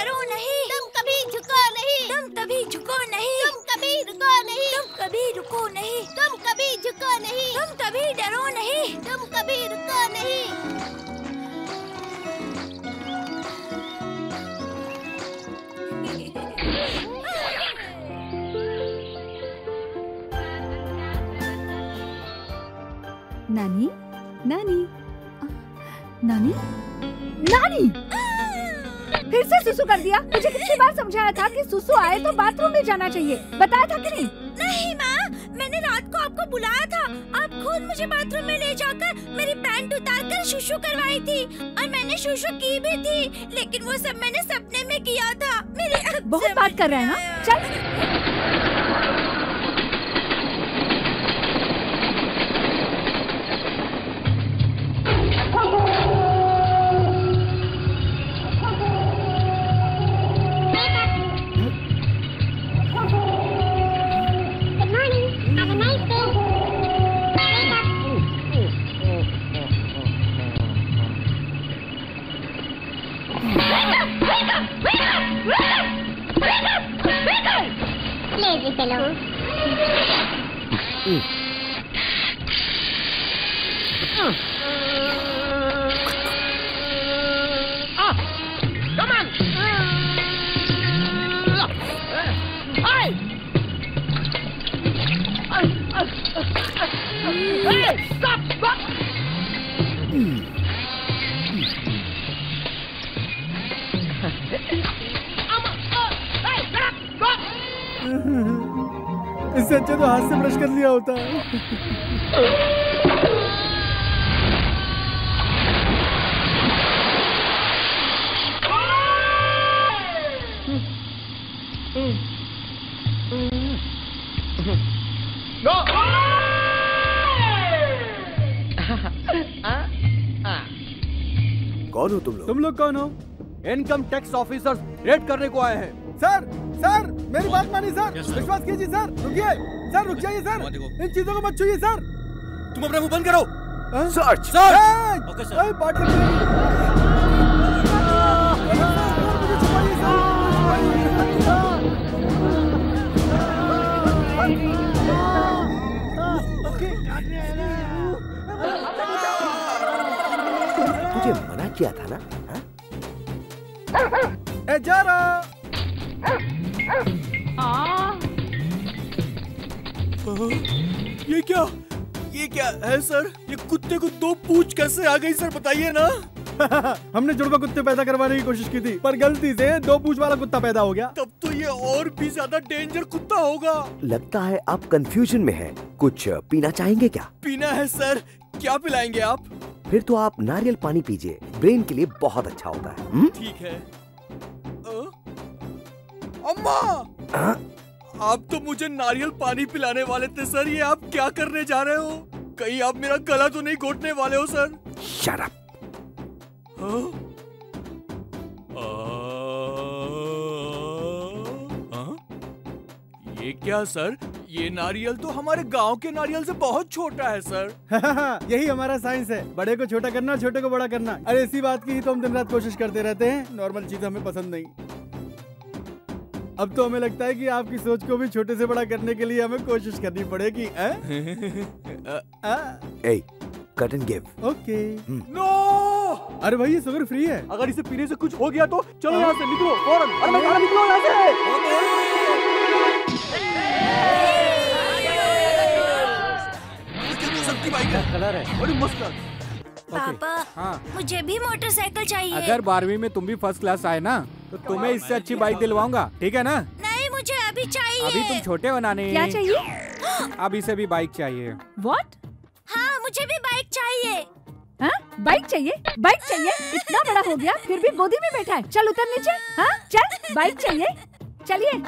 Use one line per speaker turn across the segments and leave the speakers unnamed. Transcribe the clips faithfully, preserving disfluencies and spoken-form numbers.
डरो नहीं,
तुम कभी झुको नहीं,
तुम कभी झुको नहीं,
तुम कभी रुको नहीं,
तुम कभी रुको नहीं,
तुम कभी झुको नहीं,
तुम कभी डरो नहीं,
तुम कभी रुको नहीं।
नानी, नानी, नानी, नानी, फिर से सुसु कर दिया। मुझे कितनी बार समझाया था कि सुसु आए तो बाथरूम में जाना चाहिए, बताया था कि नहीं?
नहीं माँ, मैंने रात को आपको बुलाया था। आप खुद मुझे बाथरूम में ले जाकर मेरी पैंट उतार कर शुशु करवाई थी और मैंने शुशु की भी थी, लेकिन वो सब मैंने सपने में किया था। मेरे
बहुत बात कर रहे हैं ना, चल।
Lazy fellow.
Mm. Mm. Ah! Come on! Hey! Hey! Stop! Stop! Mm.
इससे अच्छा तो हाथ से ब्रश कर लिया होता।
कौन हो तुम लोग?
तुम लोग कौन हो?
इनकम टैक्स ऑफिसर्स रेड करने को आए हैं।
सर, सर, मेरी बात मानिए सर, विश्वास कीजिए सर, रुकिए, सर रुक जाइए सर, इन चीजों को मत छूइए सर।
तुम अपना मुंह बंद करो।
Search,
search.
Okay sir.
तुझे मना किया था ना?
ए जा रहा।
ये क्या ये क्या है सर? ये कुत्ते को दो पूंछ कैसे आ गई सर, बताइए ना।
हमने जुड़वा कुत्ते पैदा करवाने की कोशिश की थी, पर गलती से दो पूंछ वाला कुत्ता पैदा हो गया।
तब तो ये और भी ज्यादा डेंजर कुत्ता होगा।
लगता है आप कंफ्यूजन में हैं। कुछ पीना चाहेंगे क्या?
पीना है सर। क्या पिलाएंगे आप?
फिर तो आप नारियल पानी पीजिए, ब्रेन के लिए बहुत अच्छा होता है।
ठीक है। अम्मा,
आ?
आप तो मुझे नारियल पानी पिलाने वाले थे सर, ये आप क्या करने जा रहे हो? कहीं आप मेरा गला तो नहीं घोटने वाले हो सर?
Shut up.
हाँ? हाँ? ये क्या सर? ये नारियल तो हमारे गांव के नारियल से बहुत छोटा है सर।
यही हमारा साइंस है, बड़े को छोटा करना, छोटे को बड़ा करना। अरे इसी बात की ही तो हम दिन रात कोशिश करते रहते हैं। नॉर्मल चीज हमें पसंद नहीं। अब तो हमें लगता है कि आपकी सोच को भी छोटे से बड़ा करने के लिए हमें कोशिश करनी पड़ेगी।
Hey, cut and give.
Okay.
No!
अरे भाई ये शुगर फ्री है।
अगर इसे पीने से कुछ हो गया तो चलो यहाँ से निकलो फौरन। अरे मैं कहा निकलो यहाँ से।
कलर है।
बड़ी मस्त।
पापा,
हाँ।
मुझे भी मोटरसाइकिल चाहिए।
अगर बारहवीं में तुम भी फर्स्ट क्लास आए ना तो तुम्हें इससे अच्छी बाइक दिलवाऊंगा, ठीक है ना?
नहीं, मुझे अभी चाहिए।
अभी तुम छोटे बनाने।
क्या चाहिए?
अब इसे भी बाइक चाहिए।
What?
हाँ, मुझे भी बाइक चाहिए।
हाँ? बाइक चाहिए? बाइक चाहिए? इतना बड़ा हो गया फिर भी गोदी में बैठा है। चल उतर नीचे। हाँ? चल, बाइक चाहिए। चलिए।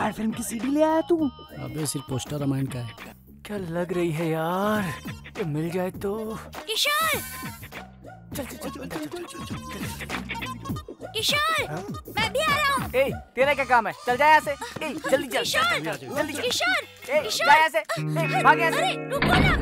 मजेदार फिल्म की सीडी ले आया तू?
अबे सिर्फ पोस्टर रामायण का है।
क्या लग रही है यार, ये मिल जाए तो।
किशोर,
चल चल चल चल चल चल चल
किशोर, मैं भी आ रहा हूँ।
ए, तेरा क्या काम है? चल जा यहाँ से। ए, जल्दी चल।
किशोर,
जल्दी चल।
किशोर,
ए, जा यहाँ से। ए, भाग यहाँ से।
अरे रुको ना।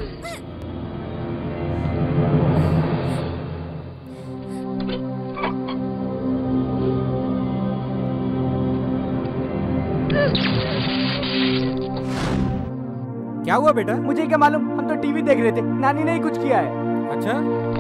क्या हुआ बेटा?
मुझे क्या मालूम, हम तो टीवी देख रहे थे, नानी ने ही कुछ किया है।
अच्छा,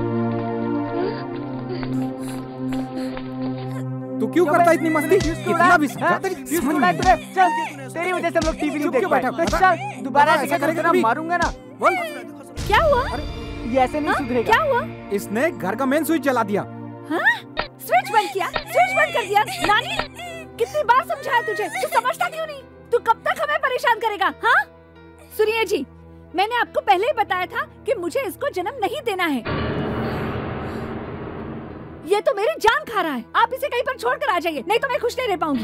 तू क्यों करता इतनी मस्ती? इतना भी समझा तेरी समझ में नहीं।
चल, तेरी वजह से हम लोग टीवी नहीं देख पाए। चल, दोबारा ऐसे करेगा ना, मारूंगा ना। बोल,
क्या हुआ?
ये ऐसे नहीं सुधरेगा।
क्या हुआ?
इसने घर का मेन स्विच जला दिया।
हाँ? स्विच बंद किया, स्विच बंद कर दिया। नानी, कितनी बार समझाया तुझे, तू समझता क्यों नहीं? तू कब तक हमें परेशान करेगा? हाँ? सुनिए जी, मैंने आपको पहले ही बताया था कि मुझे इसको जन्म नहीं देना है। ये तो मेरी जान खा रहा है। आप इसे कहीं पर छोड़कर आ जाइए, नहीं तो मैं खुश नहीं रह पाऊंगी।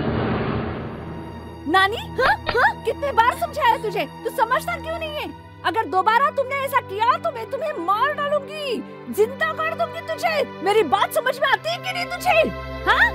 नानी, हाँ? हाँ? कितने बार समझाया तुझे, तू समझता क्यों नहीं है? अगर दोबारा तुमने ऐसा किया तो मैं तुम्हें मार डालूंगी, जिंदा कर दूंगी तुझे। मेरी बात समझ में आती है कि नहीं तुझे? हाँ?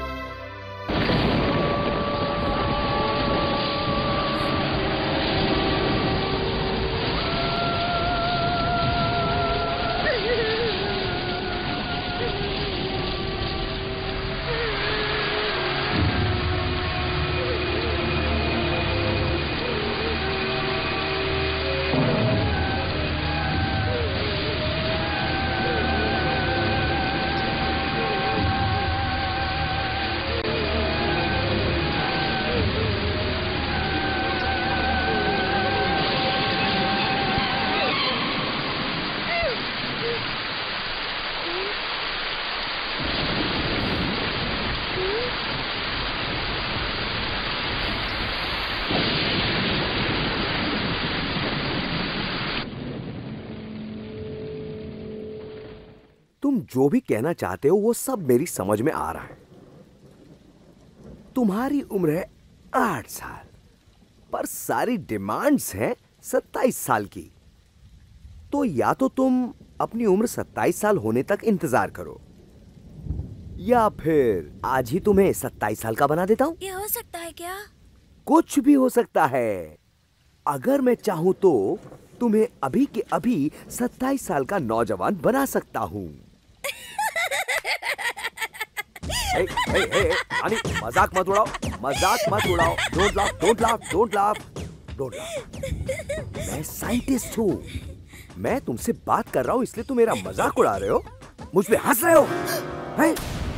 तुम जो भी कहना चाहते हो वो सब मेरी समझ में आ रहा है। तुम्हारी उम्र है आठ साल, पर सारी डिमांड्स हैं सत्ताईस साल की। तो या तो तुम अपनी उम्र सत्ताईस साल होने तक इंतजार करो, या फिर आज ही तुम्हें सत्ताईस साल का बना देता हूं।
ये हो सकता है क्या?
कुछ भी हो सकता है। अगर मैं चाहूं तो तुम्हें अभी के अभी सत्ताईस साल का नौजवान बना सकता हूं। ए, ए, ए, नानी, मजाक मत उड़ाओ, मजाक मत उड़ाओ। Don't laugh, don't laugh, don't laugh, don't laugh. मैं साइंटिस्ट हूं, मैं तुमसे बात कर रहा हूं, इसलिए तुम मेरा मजाक उड़ा रहे हो, मुझ पे हंस रहे हो। है?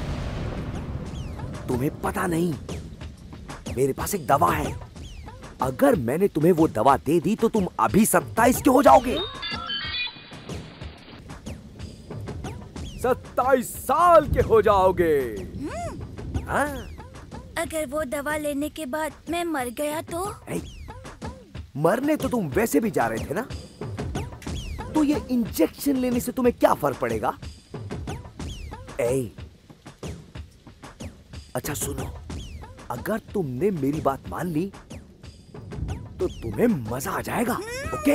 तुम्हें पता नहीं, मेरे पास एक दवा है। अगर मैंने तुम्हें वो दवा दे दी तो तुम अभी सत्ताईस के हो जाओगे। सत्ताईस साल के हो जाओगे। हाँ?
अगर वो दवा लेने के बाद मैं मर गया तो?
ए, मरने तो तुम वैसे भी जा रहे थे ना, तो ये इंजेक्शन लेने से तुम्हें क्या फर्क पड़ेगा? ए, अच्छा सुनो, अगर तुमने मेरी बात मान ली तो तुम्हें मजा आ जाएगा। ओके?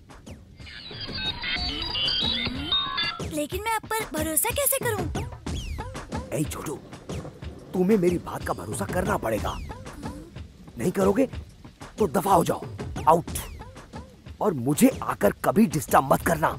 लेकिन मैं आप पर भरोसा कैसे करूं?
ए छोटू, तुम्हें मेरी बात का भरोसा करना पड़ेगा। नहीं करोगे तो दफा हो जाओ, आउट। और मुझे आकर कभी डिस्टर्ब मत करना।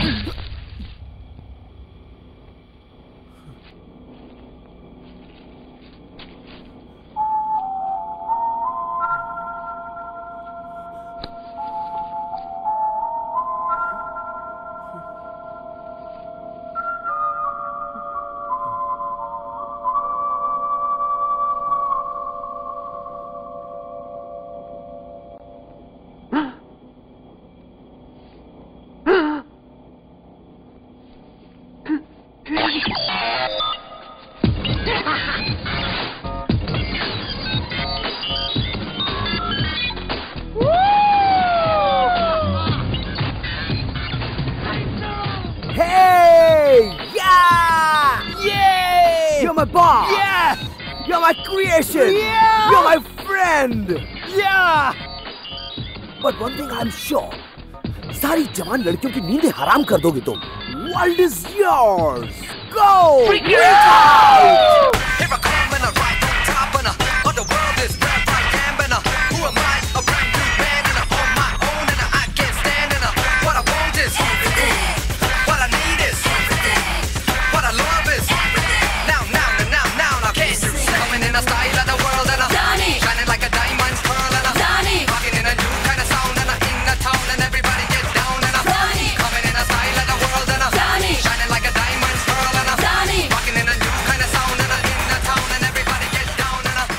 Yeah! You're my friend! Yeah! But one thing I'm sure, सारी जवान लड़कियों की नींदें हराम कर दोगे तुम. World is yours! Go! Freak out! Here I come and I ride on top and I, the world is rap like Gambina. Who am I? A brand new band and I'm on my own and I can't stand and I, what I want is what I need is what I love is now, now, now, now, now. Can't you see? Coming in a style of the world and I'm shining like a diamond pearl and I'm rocking in a new kind of sound and I'm in the town and everybody get down and I'm coming in a style of the world and I'm shining like a diamond pearl and I'm rocking in a new kind of sound and I'm in the town and everybody get down and I'm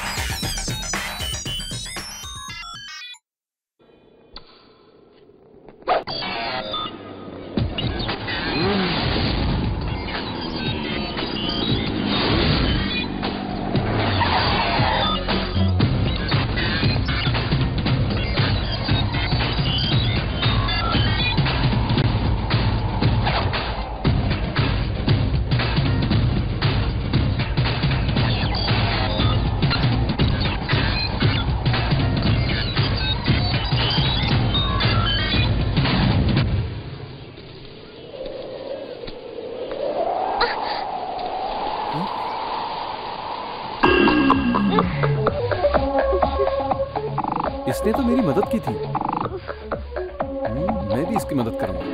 इसने तो मेरी मदद की थी, मैं भी इसकी मदद करूंगा।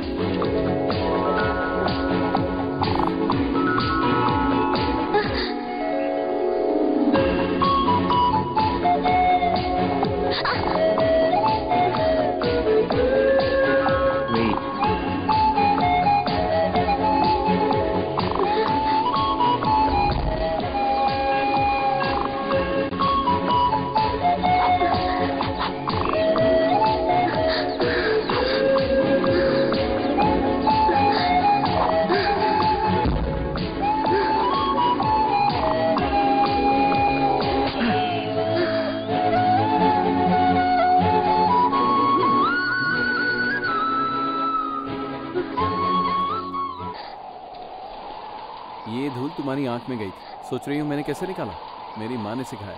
ये धूल तुम्हारी आंख में गई थी, सोच रही हूँ मैंने कैसे निकाला? मेरी माँ ने सिखाया।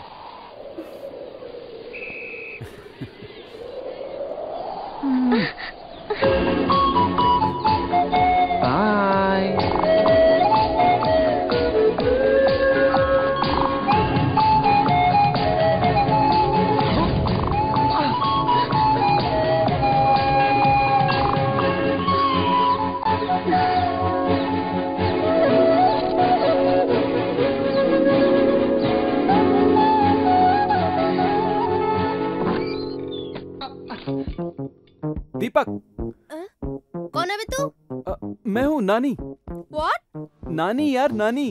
दीपक,
कौन है बे तू?
आ, मैं हूँ नानी।
What?
नानी यार, नानी।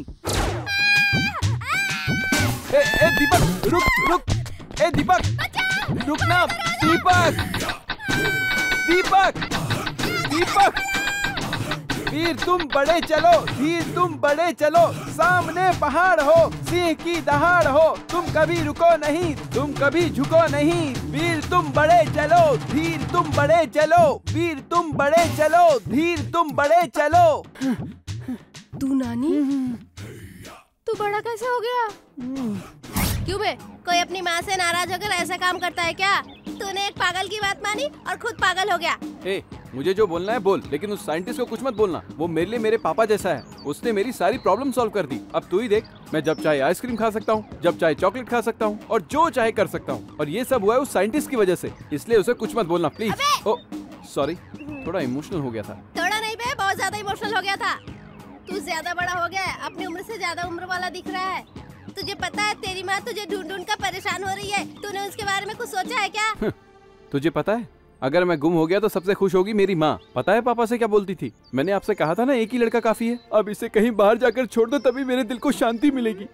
ए, ए दीपक, रुक रुक। ए दीपक, रुक ना। दीपक, दीपक, दीपक। वीर तुम बड़े चलो, धीर तुम बड़े चलो, सामने पहाड़ हो, सिंह की दहाड़ हो, तुम कभी रुको नहीं, तुम कभी झुको नहीं। वीर तुम बड़े चलो, धीर तुम बड़े चलो, वीर तुम बड़े चलो, धीर तुम बड़े चलो।
तू नानी, तू बड़ा कैसे हो गया? क्यों बे, कोई अपनी माँ से नाराज होकर ऐसा काम करता है क्या? तूने एक पागल की बात मानी और खुद पागल हो गया।
ए, मुझे जो बोलना है बोल, लेकिन उस साइंटिस्ट को कुछ मत बोलना। वो मेरे लिए मेरे पापा जैसा है, उसने मेरी सारी प्रॉब्लम सॉल्व कर दी। अब तू ही देख, मैं जब चाहे आइसक्रीम खा सकता हूँ, जब चाहे चॉकलेट खा सकता हूँ और जो चाहे कर सकता हूँ। और ये सब हुआ है उस साइंटिस्ट की वजह से, इसलिए उसे कुछ मत बोलना प्लीज। ओ सॉरी, थोड़ा इमोशनल हो गया था।
थोड़ा नहीं बे, बहुत बहुत ज्यादा इमोशनल हो गया था। तू ज्यादा बड़ा हो गया है, अपनी उम्र से ज्यादा उम्र वाला दिख रहा है। तुझे पता है तेरी माँ तुझे ढूंढ ढूंढ कर परेशान हो रही है। तूने उसके बारे में कुछ सोचा है क्या?
तुझे पता है अगर मैं गुम हो गया तो सबसे खुश होगी मेरी माँ। पता है पापा से क्या बोलती थी? मैंने आपसे कहा था ना एक ही लड़का काफी है। अब इसे कहीं बाहर जाकर छोड़ दो तभी मेरे दिल को शांति मिलेगी।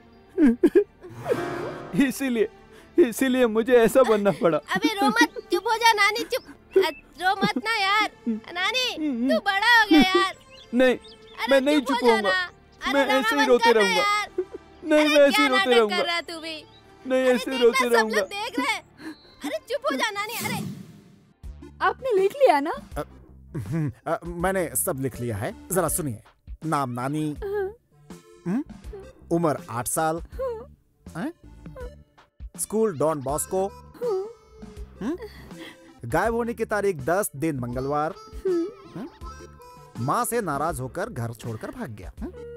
इसीलिए इसीलिए मुझे ऐसा बनना पड़ा।
अबे रो मत, चुप हो जा नानी, चुप। रो मत ना यार। नानी तू बड़ा हो गया यार।
नहीं मैं नहीं चुप होऊंगा, मैं ऐसे ही रोते रहूंगा। नहीं मैं ऐसे ही रोते रहूंगा।
तू भी
नहीं ऐसे रोते रहूंगा।
देख रहे। अरे चुप हो जा नानी। अरे
आपने लिख लिया ना?
आ, आ, मैंने सब लिख लिया है, जरा सुनिए। नाम नानी, उम्र आठ साल, स्कूल डॉन बॉस्को, गायब होने की तारीख दस दिन मंगलवार, माँ से नाराज होकर घर छोड़कर भाग गया।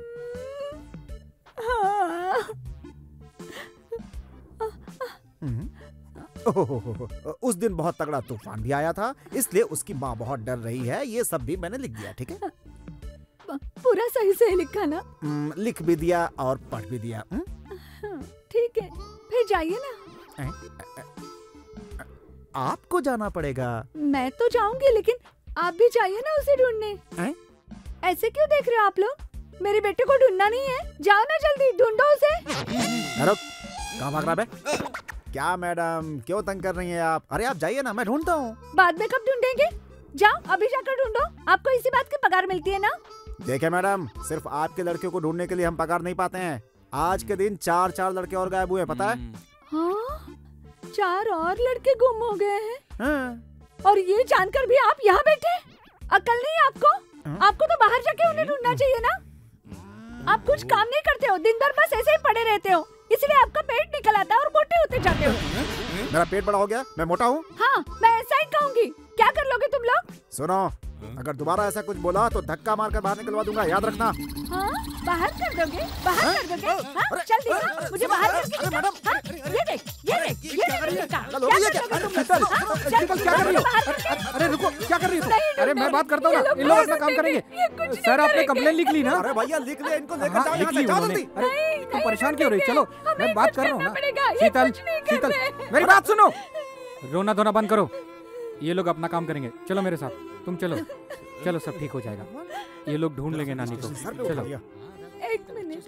ओह, उस दिन बहुत तगड़ा तूफान भी आया था, इसलिए उसकी माँ बहुत डर रही है। ये सब भी मैंने लिख दिया, ठीक है?
पूरा सही से लिखा ना?
लिख भी दिया और पढ़ भी दिया।
ठीक है, फिर जाइए ना।
आपको जाना पड़ेगा।
मैं तो जाऊंगी, लेकिन आप भी जाइए ना उसे ढूंढने। ऐसे क्यों देख रहे हो आप लोग? मेरे बेटे को ढूंढना नहीं है? जाओ ना जल्दी, ढूंढो उसे।
रुक, कहाँ भाग रहा है? क्या मैडम, क्यों तंग कर रही हैं आप? अरे आप जाइए ना, मैं ढूंढता हूँ।
बाद में कब ढूंढेंगे? जाओ अभी जाकर ढूंढो। आपको इसी बात की पगार मिलती है ना?
देखिए मैडम, सिर्फ आपके लड़के को ढूंढने के लिए हम पगार नहीं पाते हैं। आज के दिन चार चार लड़के और गायब हुए, पता है?
हाँ, चार और लड़के गुम हो गए हैं।
हाँ।
और ये जानकर भी आप यहाँ बैठे? अकल नहीं आपको? आपको तो बाहर जाके उन्हें ढूंढना चाहिए ना। आप कुछ काम नहीं करते हो, दिन भर बस ऐसे ही पड़े रहते हो, इसलिए आपका पेट निकल आता है और मोटे होते जाते हो।
मेरा पेट बड़ा हो गया, मैं मोटा हूँ?
हाँ, मैं ऐसा ही कहूँगी। क्या कर लोगे तुम लोग?
सुनो, अगर दोबारा ऐसा कुछ बोला तो धक्का मारकर बाहर निकलवा दूंगा, याद रखना।
हाँ, बाहर कर दोगे? बाहर कर दोगे? हाँ, चल दिखा, मुझे बाहर करके दिखा। हाँ, ये देख, ये देख, ये देख, क्या कर लोगे तुम? हाँ, चल,
क्या कर रही हो? अरे रुको, क्या कर रही हो? अरे मैं बात करता हूँ ना, इन लोग अपना काम करेंगे। सर आपने कंप्लेन लिख ली ना? अरे भैया लिख लिया, इनको लेकर जाओ यहाँ से, जाओ जल्दी। अरे तुम परेशान क्यों हो रही? चलो मैं बात कर रहा हूँ ना। शीतल, शीतल, मेरी बात सुनो। रोना धोना बंद करो, ये लोग अपना काम करेंगे। चलो मेरे साथ, तुम चलो चलो, सब ठीक हो जाएगा। ये लोग ढूंढ लेंगे नानी को। चलो
एक मिनट।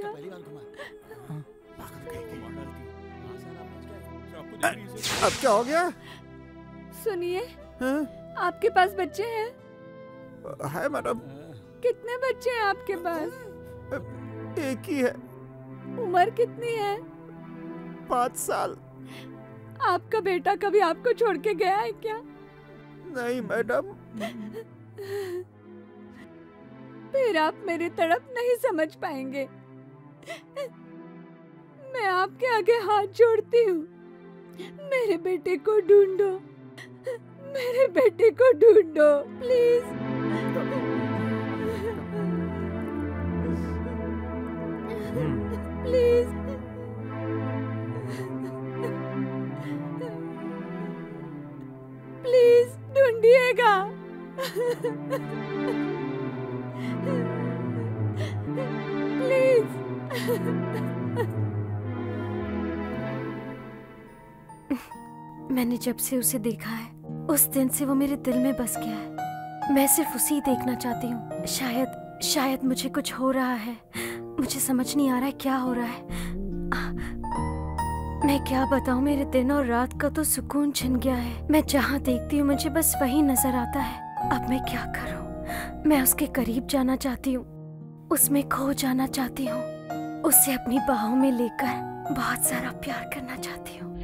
अब क्या हो गया?
सुनिए, आपके पास बच्चे हैं?
है मैडम।
कितने बच्चे हैं आपके पास?
एक ही है।
उम्र कितनी है?
पाँच साल।
आपका बेटा कभी आपको छोड़ के गया है क्या?
नहीं मैडम।
फिर आप मेरी तरफ नहीं समझ पाएंगे। मैं आपके आगे हाथ जोड़ती हूँ, मेरे बेटे को ढूंढो, मेरे बेटे को ढूंढो प्लीज। प्लीज। प्लीज ढूंढिएगा। प्लीज।
मैंने जब से उसे देखा है, उस दिन से वो मेरे दिल में बस गया है। मैं सिर्फ उसे ही देखना चाहती हूँ। शायद शायद मुझे कुछ हो रहा है, मुझे समझ नहीं आ रहा है क्या हो रहा है। मैं क्या बताऊँ, मेरे दिन और रात का तो सुकून छिन गया है। मैं जहाँ देखती हूँ मुझे बस वही नजर आता है। अब मैं क्या करूँ? मैं उसके करीब जाना चाहती हूँ, उसमें खो जाना चाहती हूँ, उसे अपनी बाहों में लेकर बहुत सारा प्यार करना चाहती हूँ।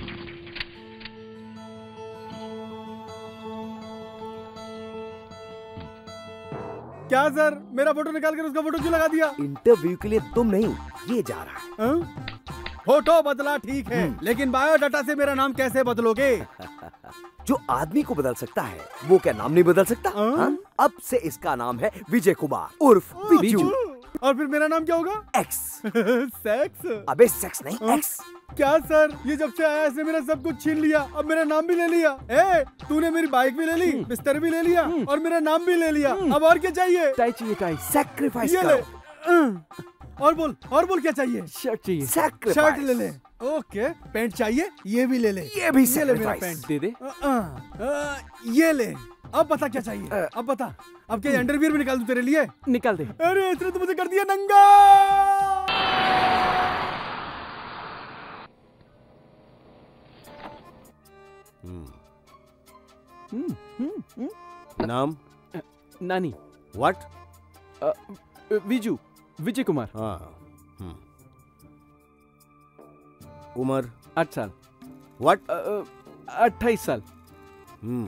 क्या सर, मेरा फोटो निकाल कर उसका फोटो क्यों लगा दिया?
इंटरव्यू के लिए तुम नहीं, ये जा रहा है।
फोटो बदला ठीक है, लेकिन बायोडाटा से मेरा नाम कैसे बदलोगे?
जो आदमी को बदल सकता है वो क्या नाम नहीं बदल सकता? हाँ? अब से इसका नाम है विजय कुमार उर्फ विजू।
और फिर मेरा नाम क्या होगा?
एक्स।
सेक्स?
अबे सेक्स नहीं, एक्स।
क्या सर, ये जब से आया इसने मेरा सब कुछ छीन लिया, अब मेरा नाम भी ले लिया। ए, तूने मेरी बाइक भी ले ली, बिस्तर भी ले लिया और मेरा नाम भी ले लिया। अब और क्या चाहिए?
टाई चाहिए, टाई।
सैक्रिफाइस
ये ले। और बोल, और बोल क्या चाहिए?
शर्ट चाहिए।
शर्ट ले ले। ओके, पैंट चाहिए, ये भी ले ले।
ये भी
ये ले मेरा पैंट।
दे दे।
आ, आ, ये ले। अब बता क्या चाहिए? अब बता। अब क्या अंडरवियर भी निकाल दूं तेरे लिए?
निकाल दे।
अरे इसने तो मुझे कर दिया नंगा।
नाम?
नानी।
व्हाट?
विजू, विजय कुमार।
हाँ। उम्र?
आठ साल।
व्हाट?
अट्ठाईस साल।
हम्म।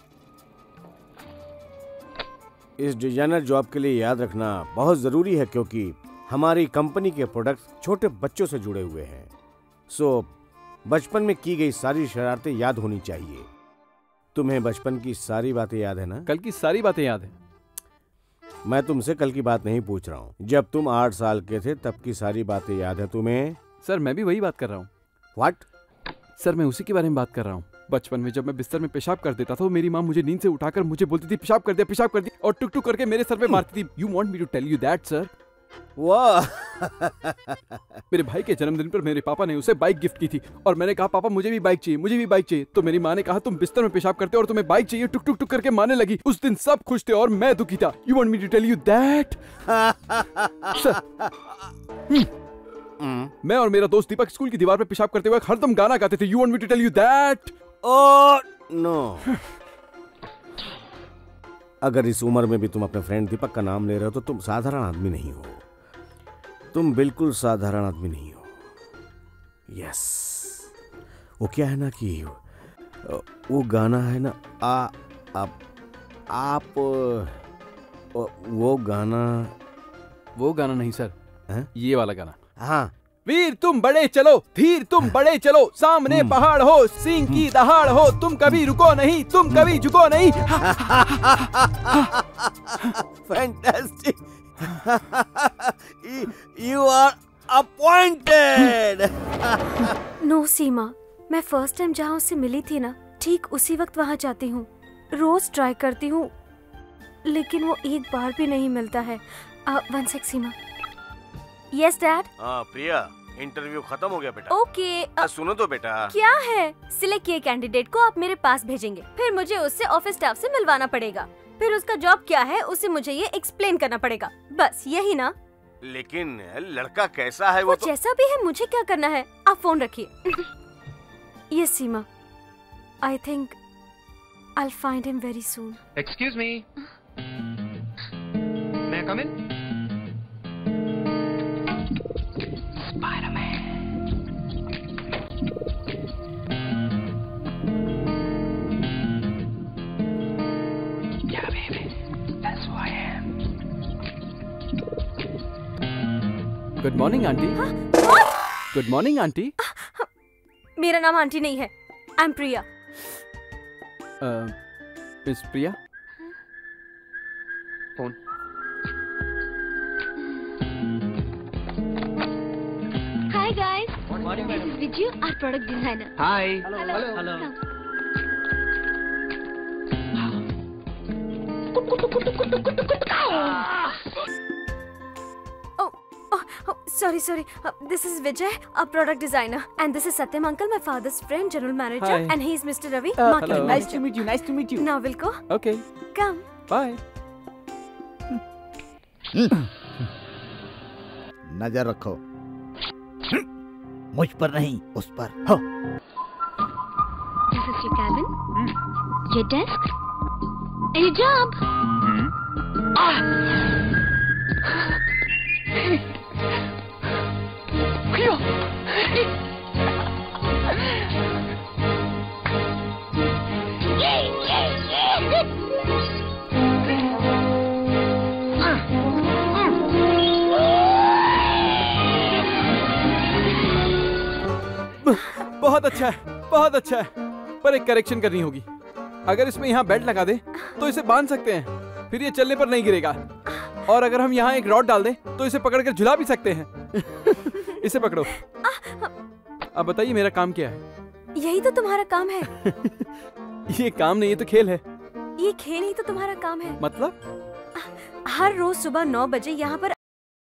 इस डिजाइनर जॉब के लिए याद रखना बहुत जरूरी है, क्योंकि हमारी कंपनी के प्रोडक्ट्स छोटे बच्चों से जुड़े हुए हैं। सो बचपन में की गई सारी शरारतें याद होनी चाहिए। तुम्हें बचपन की सारी बातें याद है ना?
कल की सारी बातें याद है।
मैं तुमसे कल की बात नहीं पूछ रहा हूँ, जब तुम आठ साल के थे तब की सारी बातें याद है तुम्हें?
सर मैं भी वही बात कर रहा हूँ।
व्हाट?
सर मैं उसी के बारे में बात कर रहा हूँ। बचपन में जब मैं बिस्तर में पेशाब कर देता था, मेरी माँ मुझे नींद से उठाकर मुझे बोलती थी पेशाब कर दिया, पेशाब कर दिया, और टुक टुक करके मेरे सर पे मारती थी। You want me to tell you that sir?
वाह।
मेरे भाई के जन्मदिन पर मेरे पापा ने उसे बाइक गिफ्ट की थी और मैंने कहा पापा मुझे भी बाइक चाहिए, मुझे भी बाइक चाहिए। तो मेरी माँ ने कहा तुम बिस्तर में पेशाब करते हो और तुम्हें बाइक चाहिए, टुक टुक टुक करके मारने लगी। उस दिन सब खुश थे और मैं दुखी था। You want me to tell you that? मैं और मेरा दोस्त दीपक स्कूल की दीवार पे पेशाब करते हुए हरदम गाना गाते थे। You want me to tell you that?
Oh no. अगर इस उम्र में भी तुम अपने फ्रेंड दीपक का नाम ले रहे हो तो तुम साधारण आदमी नहीं हो। तुम बिल्कुल साधारण आदमी नहीं हो। यस, वो क्या है ना कि वो गाना है ना, आ आप आप वो गाना
वो गाना नहीं सर,
है?
ये वाला गाना।
हाँ।
वीर तुम बड़े चलो, धीर तुम बड़े चलो, सामने पहाड़ हो, सिंह की दहाड़ हो, तुम कभी रुको नहीं, तुम कभी झुको नहीं।
Fantastic. You are appointed.
No Seema, मैं फर्स्ट टाइम जहाँ उससे मिली थी ना, ठीक उसी वक्त वहाँ जाती हूँ। रोज ट्राई करती हूँ लेकिन वो एक बार भी नहीं मिलता है। One sec Seema. Yes dad.
हाँ प्रिया, इंटरव्यू खत्म हो गया बेटा।
ओके okay,
सुनो तो बेटा।
क्या है? सिलेक्ट किए कैंडिडेट को आप मेरे पास भेजेंगे, फिर मुझे उससे ऑफिस स्टाफ से मिलवाना पड़ेगा, फिर उसका जॉब क्या है उसे मुझे ये एक्सप्लेन करना पड़ेगा, बस यही ना?
लेकिन लड़का कैसा है? वो,
वो
तो...
जैसा भी है मुझे क्या करना है? आप फोन रखिए। Yes Seema, I think I will find him very soon.
Excuse me, may I come in? Spider-Man. Yeah, baby. That's who I am.
Good morning aunty. Good morning aunty.
मेरा नाम आंटी नहीं है, I am Priya.
Miss Priya.
Phone.
Hi guys.
Good morning,
This is Viju, our product designer.
Hi.
Hello.
Hello.
Come. Oh, oh, oh, sorry, sorry. Uh, this is Vijay, our product designer, and this is Satyam uncle, my father's friend, general manager,
Hi.
and he is Mister Ravi,
Uh,
marketing
hello.
manager.
Nice to meet you. Nice to meet you.
Now we'll go.
Okay.
Come.
Bye.
नजर रखो, मुझ पर नहीं उस पर। हो।
This is your cabin, your desk, and your job.
बहुत अच्छा है, बहुत अच्छा है, पर एक करेक्शन करनी होगी। अगर इसमें यहाँ बेल्ट लगा दे तो इसे बांध सकते हैं, फिर ये चलने पर नहीं गिरेगा। और अगर हम यहाँ एक रॉड डाल दें तो इसे पकड़कर झुला भी सकते हैं। इसे पकड़ो। अब बताइए मेरा काम क्या है?
यही तो तुम्हारा काम है।
ये काम नहीं, ये तो खेल है।
ये खेल ही तो तुम्हारा काम है।
मतलब?
हर रोज सुबह नौ बजे यहाँ पर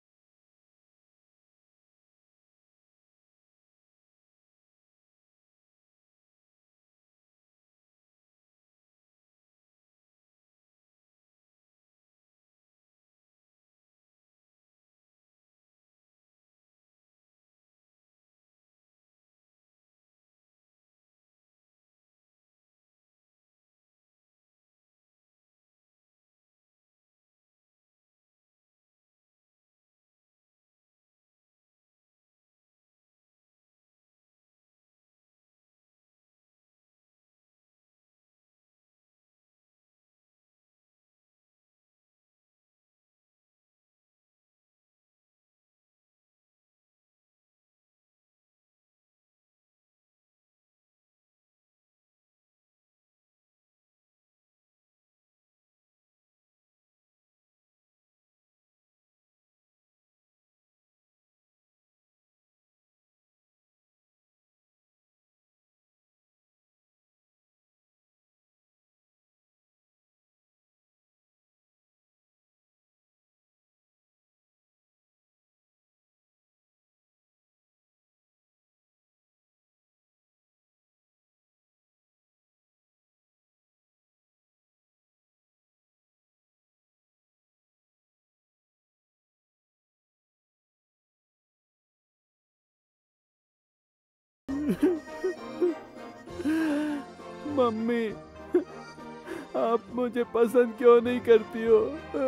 मम्मी, आप मुझे पसंद क्यों नहीं करती हो?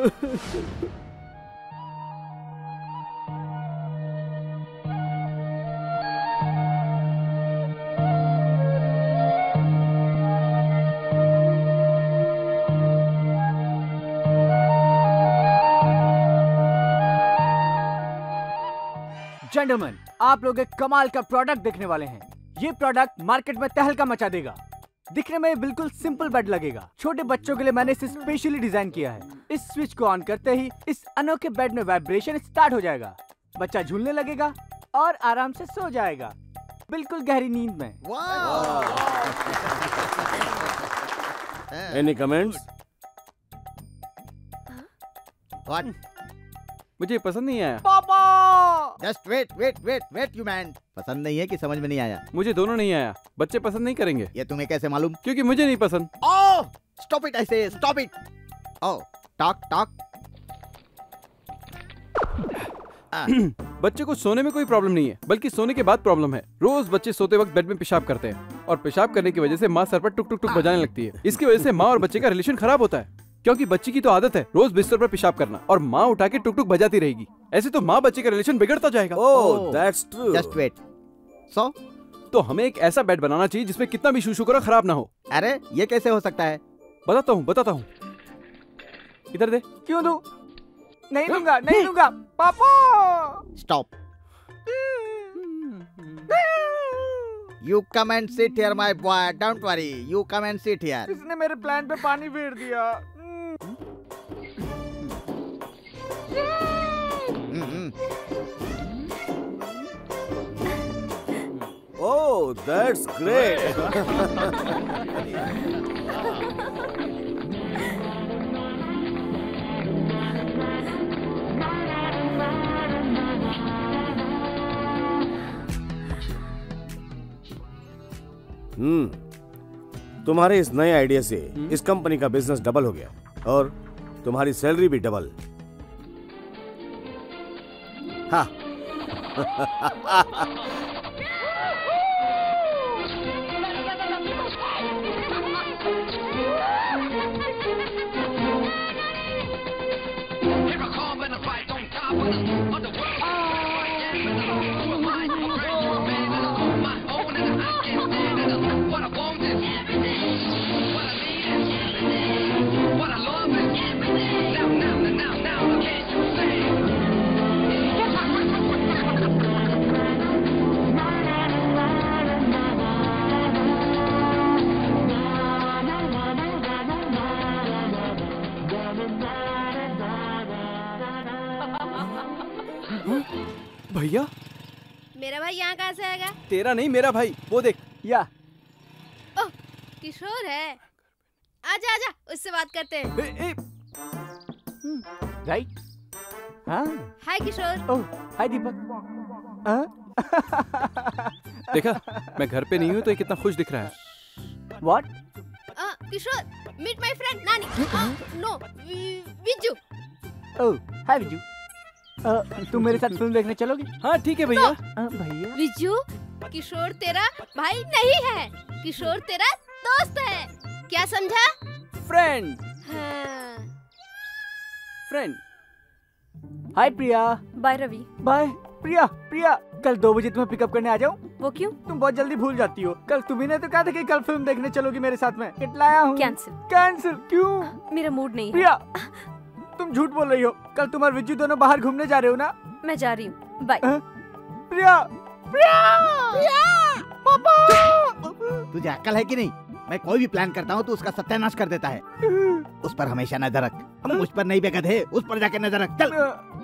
जेंटलमैन, आप लोग एक कमाल का प्रोडक्ट देखने वाले हैं। ये प्रोडक्ट मार्केट में तहलका मचा देगा। दिखने में बिल्कुल सिंपल बेड लगेगा। छोटे बच्चों के लिए मैंने इसे स्पेशली डिजाइन किया है। इस स्विच को ऑन करते ही इस अनोखे बेड में वाइब्रेशन स्टार्ट हो जाएगा। बच्चा झूलने लगेगा और आराम से सो जाएगा, बिल्कुल गहरी नींद में।
Any comments?
व्हाट?
मुझे पसंद नहीं आया।
पापा!
Just wait wait wait wait you man. पसंद नहीं है कि समझ में नहीं आया?
मुझे दोनों नहीं आया। बच्चे पसंद नहीं करेंगे।
ये तुम्हें कैसे मालूम?
क्योंकि मुझे नहीं पसंद।
ओह, stop it, I say stop it. Oh, talk talk.
बच्चे को सोने में कोई प्रॉब्लम नहीं है, बल्कि सोने के बाद प्रॉब्लम है। रोज बच्चे सोते वक्त बेड में पेशाब करते हैं और पेशाब करने की वजह से माँ सर पर टुक टुक टुक बजाने लगती है। इसकी वजह से माँ और बच्चे का रिलेशन खराब होता है, क्योंकि बच्ची की तो आदत है रोज बिस्तर पर पेशाब करना और माँ उठा के टुक टुक बजाती रहेगी। ऐसे तो माँ बच्चे का रिलेशन बिगड़ता जाएगा।
Oh, that's true.
Just wait. So
तो हमें एक ऐसा बेड बनाना चाहिए जिसमें कितना भी शूशू करो खराब ना हो।
अरे ये कैसे हो सकता है?
बताता हूँ बताता हूँ इधर दे।
क्यों दूं? नहीं दूंगा, नहीं दूंगा। पापा!
Stop. You come and sit here, my boy. Don't worry. You come and sit here.
इसने मेरे प्लान पे पानी फेर दिया।
Oh, that's great. हम्म, तुम्हारे इस नए आइडिया से इस कंपनी का बिजनेस डबल हो गया और तुम्हारी सैलरी भी डबल। हाँ।
भैया,
मेरा भाई यहाँ कहाँ से आएगा?
तेरा नहीं मेरा भाई, वो देख या।
ओह, किशोर है। आजा आजा, उससे बात करते हैं।
ए, ए, राइट। हाँ।
हाय किशोर।
ओह, हाय दीपक। हाँ? देखा, मैं घर पे नहीं हूँ तो ये कितना खुश दिख रहा है। What?
Uh, Kishore, meet my friend नानी। आ, no, विजू।
ओह, हाय विजू। तुम मेरे साथ फिल्म देखने चलोगी?
हाँ ठीक है भैया।
भैया।
विजू, किशोर तेरा भाई नहीं है, किशोर तेरा दोस्त है। क्या समझा?
फ्रेंड।
हाँ।
Friend. Hi Priya.
Bye Ravi.
Bye Priya. Priya, कल दो बजे तुम्हें पिकअप करने आ जाऊं?
वो क्यों?
तुम बहुत जल्दी भूल जाती हो। कल तुम्ही ने तो कहा था कि कल फिल्म देखने चलोगी मेरे साथ में। इटलाया हूँ।
कैंसिल।
कैंसिल क्यों?
मेरा मूड नहीं है।
प्रिया, तुम झूठ बोल रही हो। कल तुम और विजू दोनों बाहर घूमने जा रहे हो ना?
मैं जा रही हूँ। बाय।
प्रिया, प्रिया, प्रिया, पापा।
तुझे अक्ल है कि नहीं? मैं कोई भी प्लान करता हूँ तो उसका सत्यानाश कर देता है। उस पर हमेशा नजर रख। हम मुझ पर नहीं बेकत है, उस पर जाके नजर रख। चल।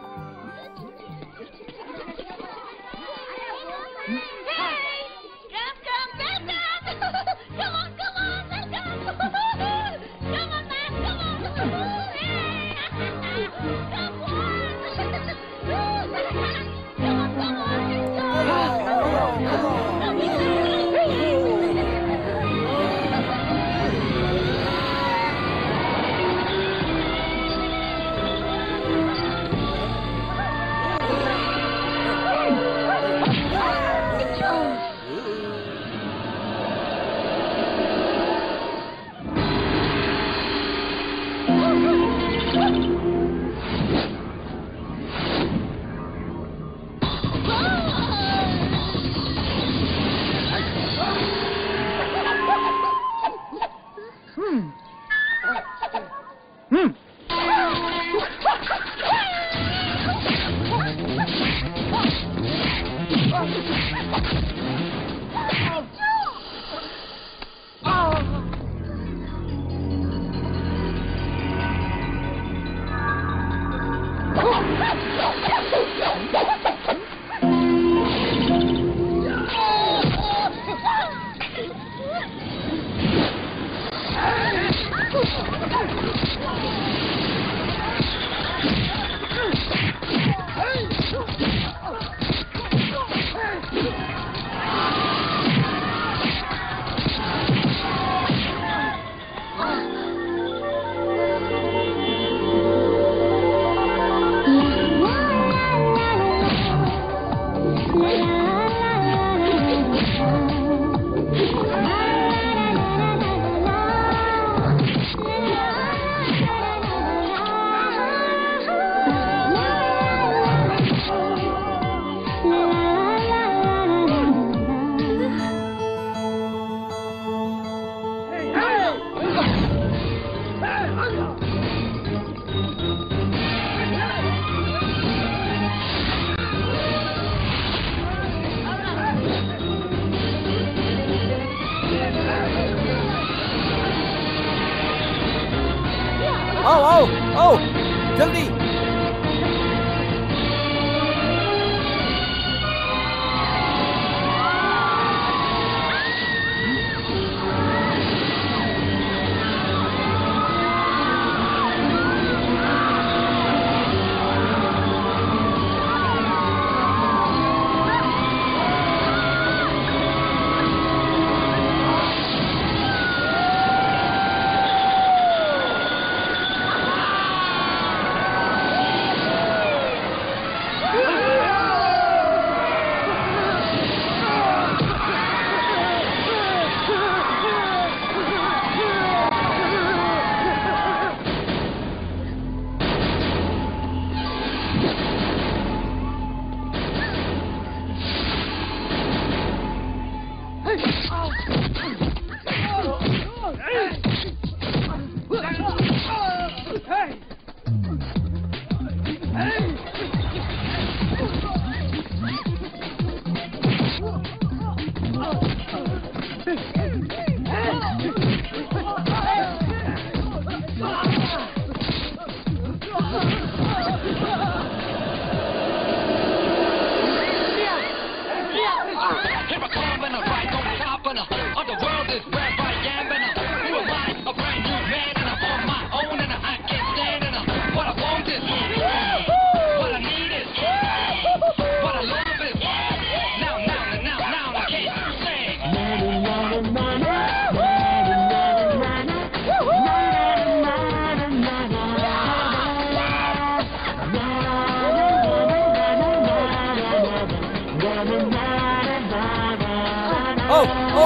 आओ आओ आओ जल्दी।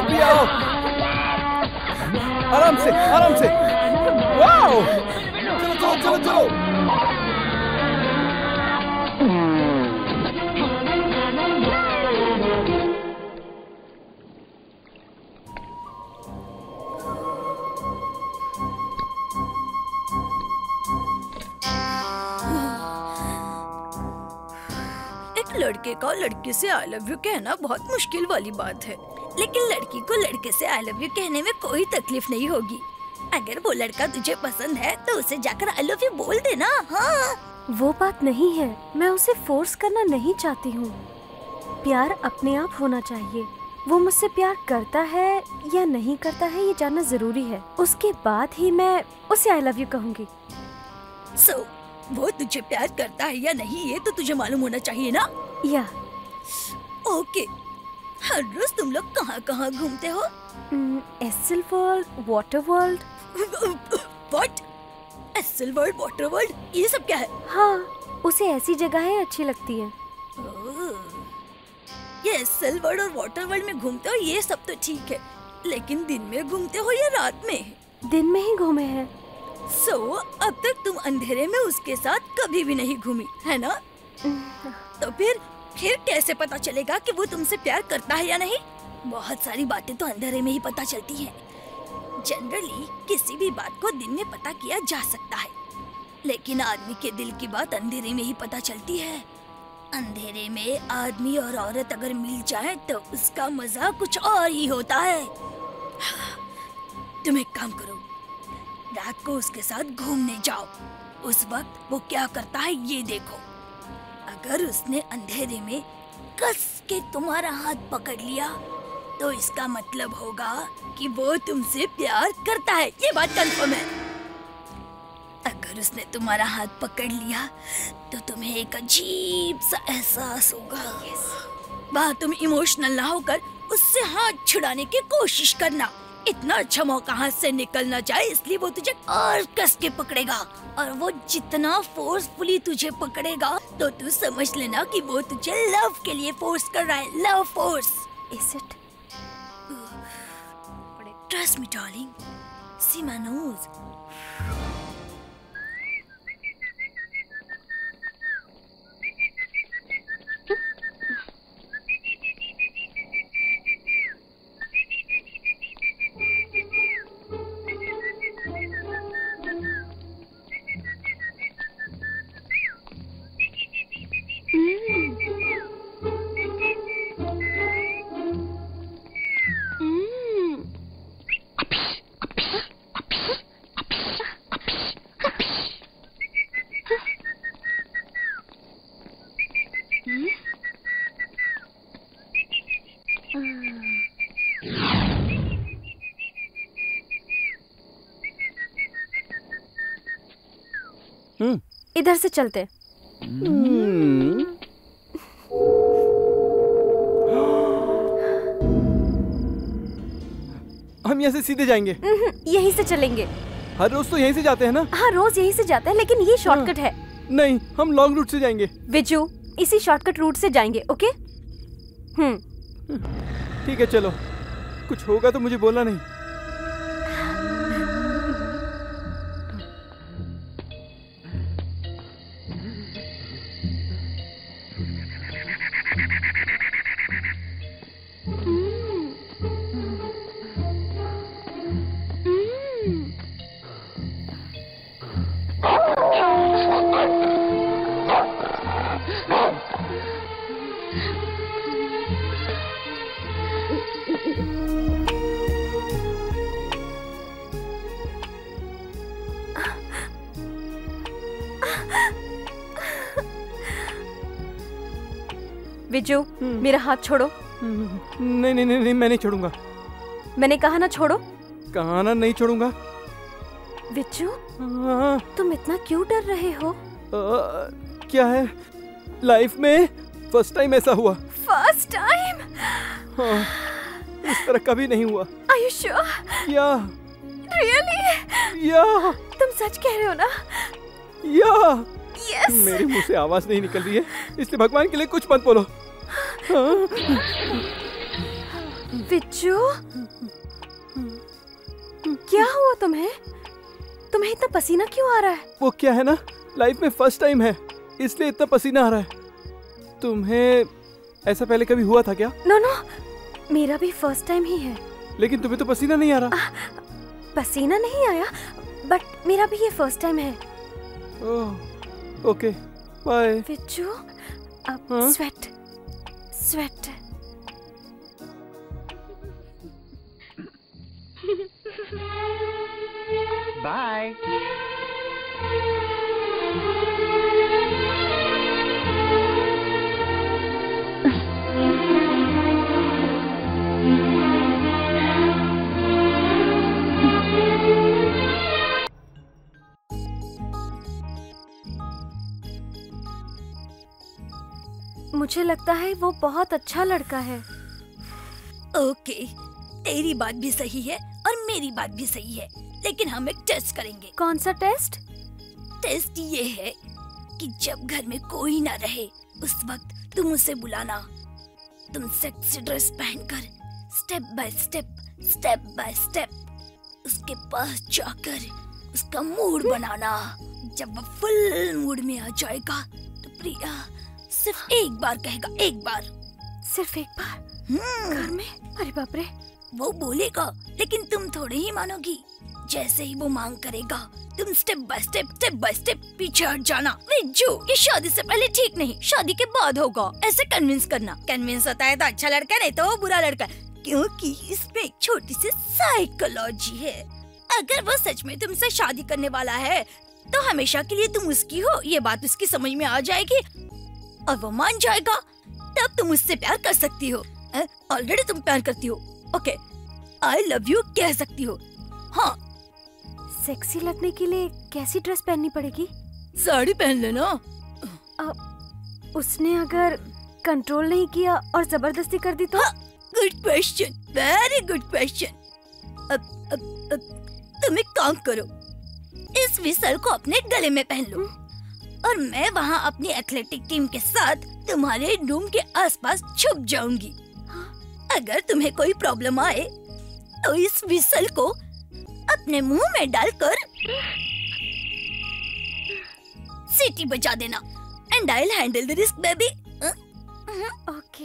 अभी आओ। आराम से, आराम से। वाओ! चलो चलो चलो चलो।
लड़के का लड़की से आई लव यू कहना बहुत मुश्किल वाली बात है, लेकिन लड़की को लड़के से आई लव यू कहने में कोई तकलीफ नहीं होगी। अगर वो लड़का तुझे पसंद है तो उसे जाकर आई लव यू बोल देना। हाँ,
वो बात नहीं है, मैं उसे फोर्स करना नहीं चाहती हूँ। प्यार अपने आप होना चाहिए। वो मुझसे प्यार करता है या नहीं करता है ये जानना जरूरी है, उसके बाद ही मैं उसे आई लव यू कहूँगी।
सो so, वो तुझे प्यार करता है या नहीं ये तो तुझे मालूम होना चाहिए ना?
या
ओके। हर रोज तुम लोग कहाँ कहाँ घूमते हो?
Essel world, water world.
What? Essel world, water world, ये सब क्या है?
हाँ, उसे ऐसी जगहें अच्छी लगती हैं।
ये एसल वर्ल्ड और वाटर वर्ल्ड में घूमते हो ये सब तो ठीक है, लेकिन दिन में घूमते हो या रात में?
दिन में ही घूमे हैं।
सो so, अब तक तुम अंधेरे में उसके साथ कभी भी नहीं घूमी है ना? तो फिर फिर कैसे पता चलेगा कि वो तुमसे प्यार करता है या नहीं? बहुत सारी बातें तो अंधेरे में ही पता चलती हैं। जनरली किसी भी बात को दिन में पता किया जा सकता है, लेकिन आदमी के दिल की बात अंधेरे में ही पता चलती है। अंधेरे में आदमी और औरत अगर मिल जाए तो उसका मजा कुछ और ही होता है। तुम एक काम करो, रात को उसके साथ घूमने जाओ। उस वक्त वो क्या करता है ये देखो। अगर उसने अंधेरे में कस के तुम्हारा हाथ पकड़ लिया तो इसका मतलब होगा कि वो तुमसे प्यार करता है। ये बात कंफर्म है। अगर उसने तुम्हारा हाथ पकड़ लिया तो तुम्हें एक अजीब सा एहसास होगा। वहाँ तुम इमोशनल ना होकर उससे हाथ छुड़ाने की कोशिश करना। इतना अच्छा मौका हाथ से निकल ना जाए इसलिए वो तुझे और कस के पकड़ेगा, और वो जितना फोर्सफुली तुझे पकड़ेगा तो तू समझ लेना कि वो तुझे लव के लिए फोर्स कर रहा है। Love force.
Is it?
Trust me, darling. See my nose.
इधर से चलते।
हम यहाँ से सीधे जाएंगे?
यहीं से चलेंगे।
हर रोज तो यहीं से जाते हैं ना?
हाँ, रोज यहीं से जाते हैं, लेकिन ये शॉर्टकट है।
नहीं, हम लॉन्ग रूट से जाएंगे।
विजू, इसी शॉर्टकट रूट से जाएंगे, ओके? हम्म।
ठीक है, चलो। कुछ होगा तो मुझे बोलना नहीं।
विजू, मेरा हाथ छोड़ो।
नहीं नहीं नहीं, मैं नहीं छोड़ूंगा।
मैंने कहा ना छोड़ो।
कहा ना नहीं छोड़ूंगा।
विजू, तुम इतना क्यों डर रहे हो?
आ, क्या है, लाइफ में फर्स्ट टाइम ऐसा हुआ।
First time?
हाँ, इस तरह कभी नहीं हुआ।
Are you sure?
या
Really?
या
तुम सच कह रहे हो ना?
या
Yes.
मेरे मुंह से आवाज नहीं निकल रही है, इसलिए भगवान के लिए कुछ मत बोलो। हाँ?
बिच्छू, क्या हुआ तुम्हें? तुम्हें इतना पसीना क्यों आ रहा है?
वो क्या है ना, लाइफ में फर्स्ट टाइम है इसलिए इतना पसीना आ रहा है। तुम्हें ऐसा पहले कभी हुआ था क्या?
नो नो, मेरा भी फर्स्ट टाइम ही है।
लेकिन तुम्हें तो पसीना नहीं आ रहा।
आ, पसीना नहीं आया, बट मेरा भी ये फर्स्ट टाइम है।
Oh, okay, bye.
बिच्छू, अब
हाँ?
Sweat sweat.
बाय।
मुझे लगता है वो बहुत अच्छा लड़का है।
ओके, तेरी बात भी सही है और मेरी बात भी सही है, लेकिन हम एक टेस्ट करेंगे।
कौन सा टेस्ट?
टेस्ट ये है कि जब घर में कोई ना रहे उस वक्त तुम उसे बुलाना। तुम सेक्सी ड्रेस पहनकर step by step step by step उसके पास जाकर उसका मूड बनाना। जब वो फुल मूड में आ जाएगा तो प्रिया सिर्फ एक बार कहेगा, एक बार,
सिर्फ एक बार घर में? अरे बाप रे।
वो बोलेगा लेकिन तुम थोड़े ही मानोगी। जैसे ही वो मांग करेगा तुम step by step step by step पीछे हट जाना। विज्जू, ये शादी से पहले ठीक नहीं, शादी के बाद होगा। ऐसे कन्विंस करना। कन्विंस होता है तो अच्छा लड़का, नहीं तो वो बुरा लड़का, क्योंकि इसमें एक छोटी सी साइकोलॉजी है। अगर वो सच में तुमसे शादी करने वाला है तो हमेशा के लिए तुम उसकी हो, ये बात उसकी समझ में आ जाएगी और वो मान जाएगा। तब तुम उससे प्यार कर सकती हो। ऑलरेडी तुम प्यार करती हो, ओके, आई लव यू कह सकती हो। हाँ,
सेक्सी लगने के लिए कैसी ड्रेस पहननी पड़ेगी?
साड़ी पहन लेना।
अब उसने अगर कंट्रोल नहीं किया और जबरदस्ती कर दी तो?
Good question, very good question. अब, अब, अब तुम एक काम करो, इस विसल को अपने गले में पहन लो और मैं वहाँ अपनी एथलेटिक टीम के साथ तुम्हारे रूम के आसपास छुप जाऊंगी। अगर तुम्हें कोई प्रॉब्लम आए तो इस विसल को अपने मुंह में डालकर सीटी बजा देना and I will handle the risk baby.
Okay.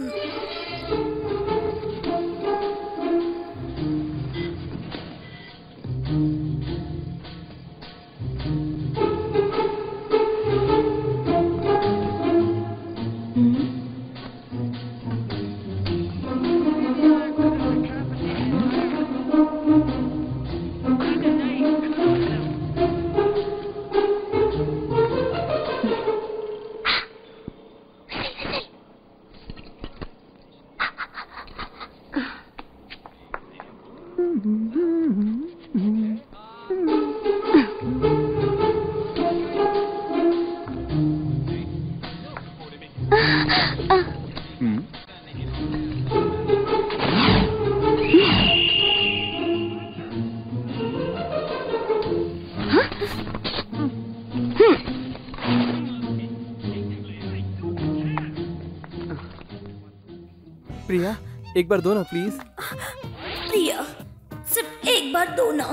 Priya, एक बार दो ना प्लीज।
प्रिया, सिर्फ एक बार दो ना।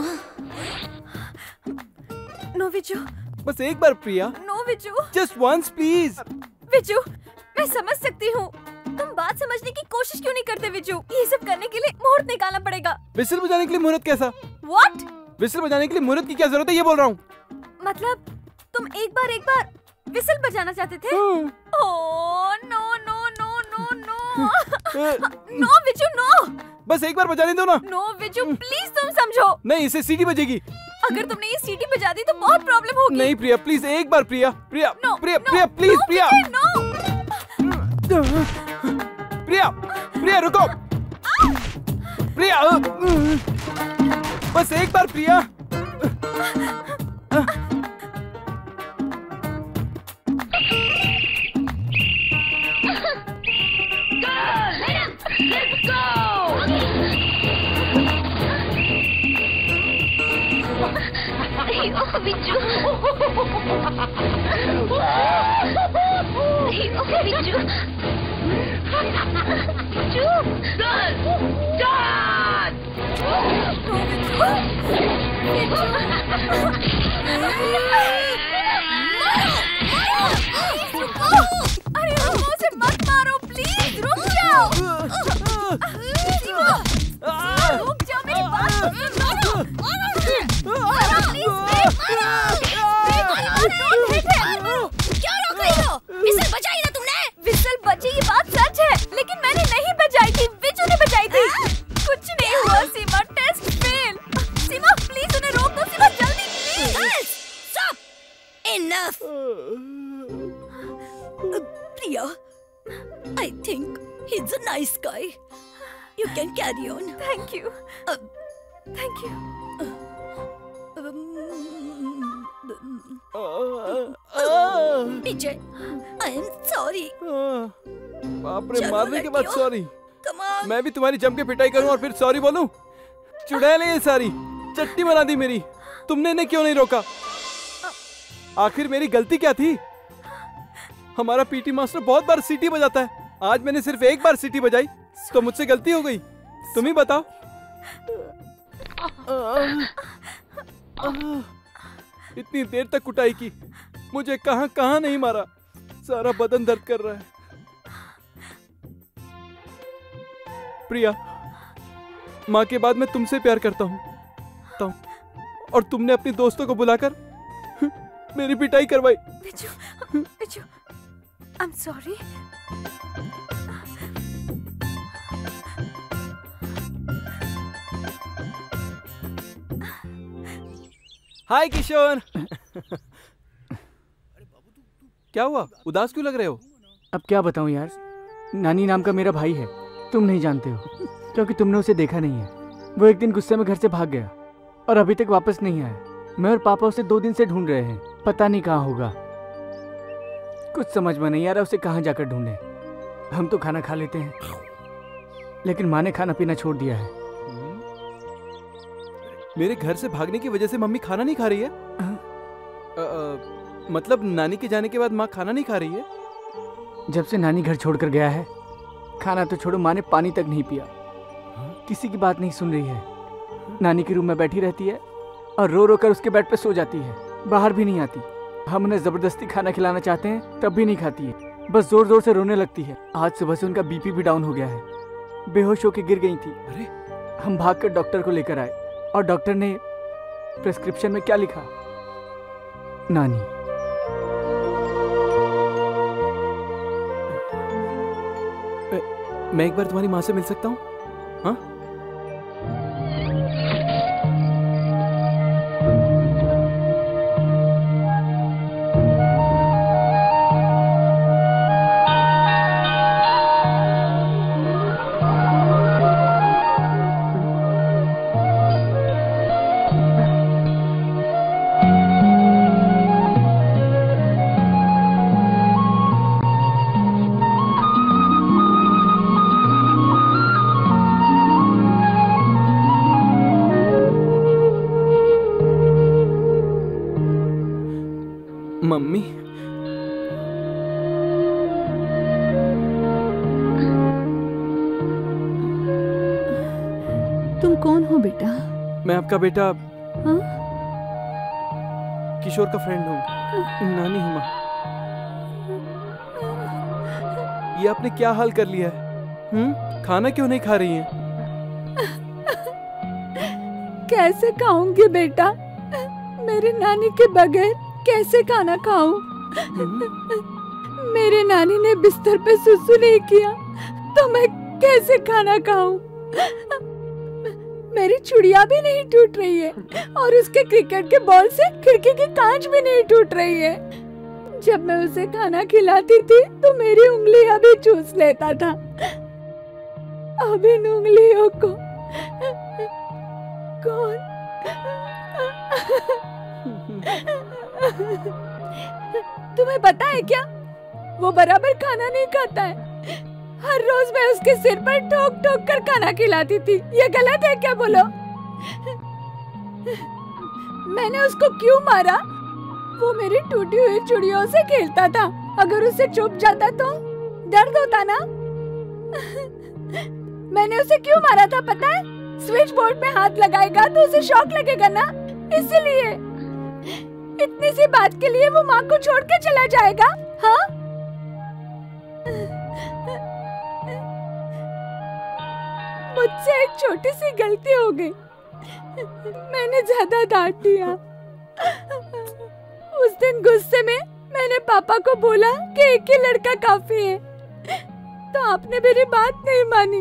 नो विजू,
बस एक बार Priya.
No Viju,
just once please.
Viju, मैं समझ सकती हूँ, तुम बात समझने की कोशिश क्यों नहीं करते विजू? ये सब करने के लिए मुहूर्त निकालना पड़ेगा।
विसल बजाने के लिए मुहूर्त कैसा?
What?
विसल बजाने के लिए मुहूर्त की क्या जरूरत है, ये बोल रहा हूँ।
मतलब तुम एक बार एक बार विसल बजाना चाहते थे? Oh no no no no no no Viju, no.
बस एक बार बजाने दो ना।
नो विजू, प्लीज तुम समझो।
नहीं, इससे सीटी बजेगी।
अगर तुमने ये सीटी बजा दी तो बहुत प्रॉब्लम होगी।
नहीं प्रिया, प्लीज एक बार Priya. Priya
no,
Priya
no,
Priya please
no,
Priya
no।
Priya Priya रुको। प्रिया बस एक बार प्रिया।
Let's go!
Oh, Viju! Oh, Viju!
चुप चल
अरे रुको, उसे मत मारो प्लीज, रुक जाओ। सीमा, सीमा, रुक जाओ, मेरी बात तो सुनो। मारो प्लीज,
क्यों रोक रही हो? विसल बजाई ना तुमने?
विसल बची, ये बात सच है, लेकिन मैंने नहीं बजाई थी, बिजू ने बजाई थी। कुछ नहीं हुआ Seema, test fail. Seema please उन्हें रोक दो, सीमा जल्दी please.
Stop, enough. Priya, I think he's a nice guy. You can carry on.
Thank you.
Uh,
Thank you.
Vijay, I am sorry.
बाप रे,
चलो
मारने के बाद
लड़कियों,
सॉरी?
come on.
मैं भी तुम्हारी जम के पिटाई करूं और फिर सॉरी बोलूं? चुड़ैल है ये सारी, चट्टी बना दी मेरी। तुमने इन्हें क्यों नहीं रोका? आखिर मेरी गलती क्या थी? हमारा पीटी मास्टर बहुत बार सीटी बजाता है, आज मैंने सिर्फ एक बार सीटी बजाई, तो मुझसे गलती हो गई। तुम ही बताओ। इतनी देर तक कुटाई की, मुझे कहां कहां नहीं मारा, सारा बदन दर्द कर रहा है। प्रिया, माँ के बाद मैं तुमसे प्यार करता हूँ, और तुमने अपने दोस्तों को बुलाकर मेरी पिटाई करवाई।
Biju, Biju, I'm sorry.
हाय किशोर। क्या हुआ, उदास क्यों लग रहे हो?
अब क्या बताऊं यार, नानी नाम का मेरा भाई है, तुम नहीं जानते हो क्योंकि तुमने उसे देखा नहीं है। वो एक दिन गुस्से में घर से भाग गया और अभी तक वापस नहीं आया। मैं और पापा उसे दो दिन से ढूंढ रहे हैं, पता नहीं कहाँ होगा। कुछ समझ में नहीं आ रहा उसे कहाँ जाकर ढूंढे। हम तो खाना खा लेते हैं, लेकिन माँ ने खाना पीना छोड़ दिया है।
मेरे घर से भागने की वजह से मम्मी खाना नहीं खा रही है? आ, आ, मतलब नानी के जाने के बाद माँ खाना नहीं खा रही है?
जब से नानी घर छोड़कर गया है, खाना तो छोड़ो, माँ ने पानी तक नहीं पिया। किसी की बात नहीं सुन रही है। नानी के रूम में बैठी रहती है और रो रो कर उसके बेड पे सो जाती है, बाहर भी नहीं आती। हम उन्हें जबरदस्ती खाना खिलाना चाहते हैं तब भी नहीं खाती है, बस जोर जोर से रोने लगती है। आज सुबह से उनका बीपी भी डाउन हो गया है, बेहोश होकर गिर गई थी।
अरे,
हम भागकर डॉक्टर को लेकर आए और डॉक्टर ने प्रिस्क्रिप्शन में क्या लिखा? नानी।
मैं एक बार तुम्हारी माँ से मिल सकता हूँ? हाँ? मम्मी,
तुम कौन हो बेटा?
मैं आपका बेटा
हाँ?
किशोर का फ्रेंड हूँ। नानी हूँ माँ। ये आपने क्या हाल कर लिया है? हम्म? खाना क्यों नहीं खा रही हैं?
कैसे खाऊंगी बेटा, मेरी नानी के बगैर कैसे खाना खाऊं? मेरे नानी ने बिस्तर पे सुसु नहीं किया तो मैं कैसे खाना खाऊं? मेरी चुड़िया भी नहीं टूट रही है और उसके क्रिकेट के बॉल से खिड़की की कांच भी नहीं टूट रही है। जब मैं उसे खाना खिलाती थी तो मेरी उंगलियां भी चूस लेता था। अब इन उंगलियों को कौन? तुम्हें पता है क्या, वो बराबर खाना नहीं खाता है। हर रोज मैं उसके सिर पर ठोक ठोक कर खाना खिलाती थी। ये गलत है क्या, बोलो? मैंने उसको क्यों मारा? वो मेरी टूटी हुई चूड़ियों से खेलता था। अगर उसे चुप जाता तो दर्द होता ना। मैंने उसे क्यों मारा था पता है? स्विच बोर्ड में हाथ लगाएगा तो उसे शॉक लगेगा ना, इसलिए। इतनी सी बात के लिए वो माँ को छोड़ के चला जाएगा? हाँ? मुझसे एक छोटी सी गलती हो गई, मैंने ज्यादा डांट दिया। उस दिन गुस्से में मैंने पापा को बोला कि एक ही लड़का काफी है, तो आपने मेरी बात नहीं मानी।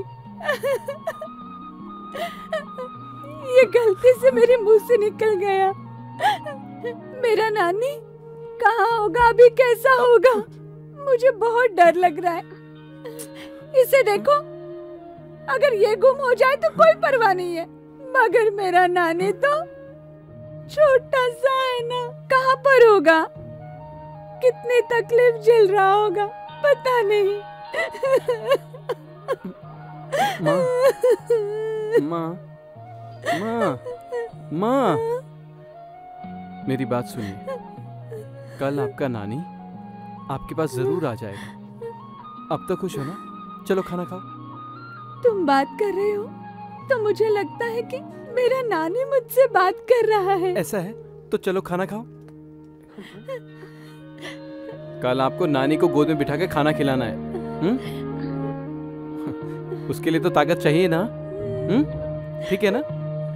ये गलती से मेरे मुंह से निकल गया। मेरा नानी कहाँ होगा अभी, कैसा होगा? मुझे बहुत डर लग रहा है। इसे देखो, अगर ये गुम हो जाए तो कोई परवाह नहीं है, मगर मेरा नानी तो छोटा सा है ना, कहाँ पर होगा, कितनी तकलीफ झेल रहा होगा पता नहीं।
माँ, माँ, माँ, माँ, मेरी बात सुनिए। कल आपका नानी आपके पास जरूर आ जाएगा। अब तो खुश हो ना? चलो खाना खाओ।
तुम बात कर रहे हो तो मुझे लगता है कि मेरा नानी मुझसे बात कर रहा है।
ऐसा है तो चलो खाना खाओ। कल आपको नानी को गोद में बिठा के खाना खिलाना है। हुँ? उसके लिए तो ताकत चाहिए ना? हुँ? ठीक है ना?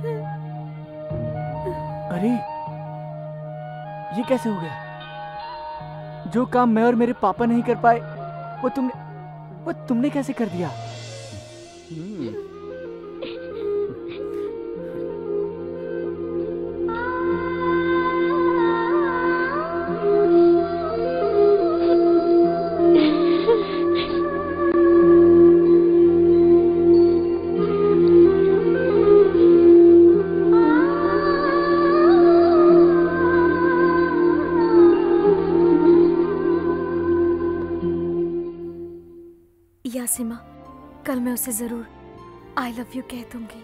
अरे ये कैसे हो गया? जो काम मैं और मेरे पापा नहीं कर पाए वो तुमने वो तुमने कैसे कर दिया?
यासिमा, कल मैं उसे जरूर आई लव यू कह दूंगी।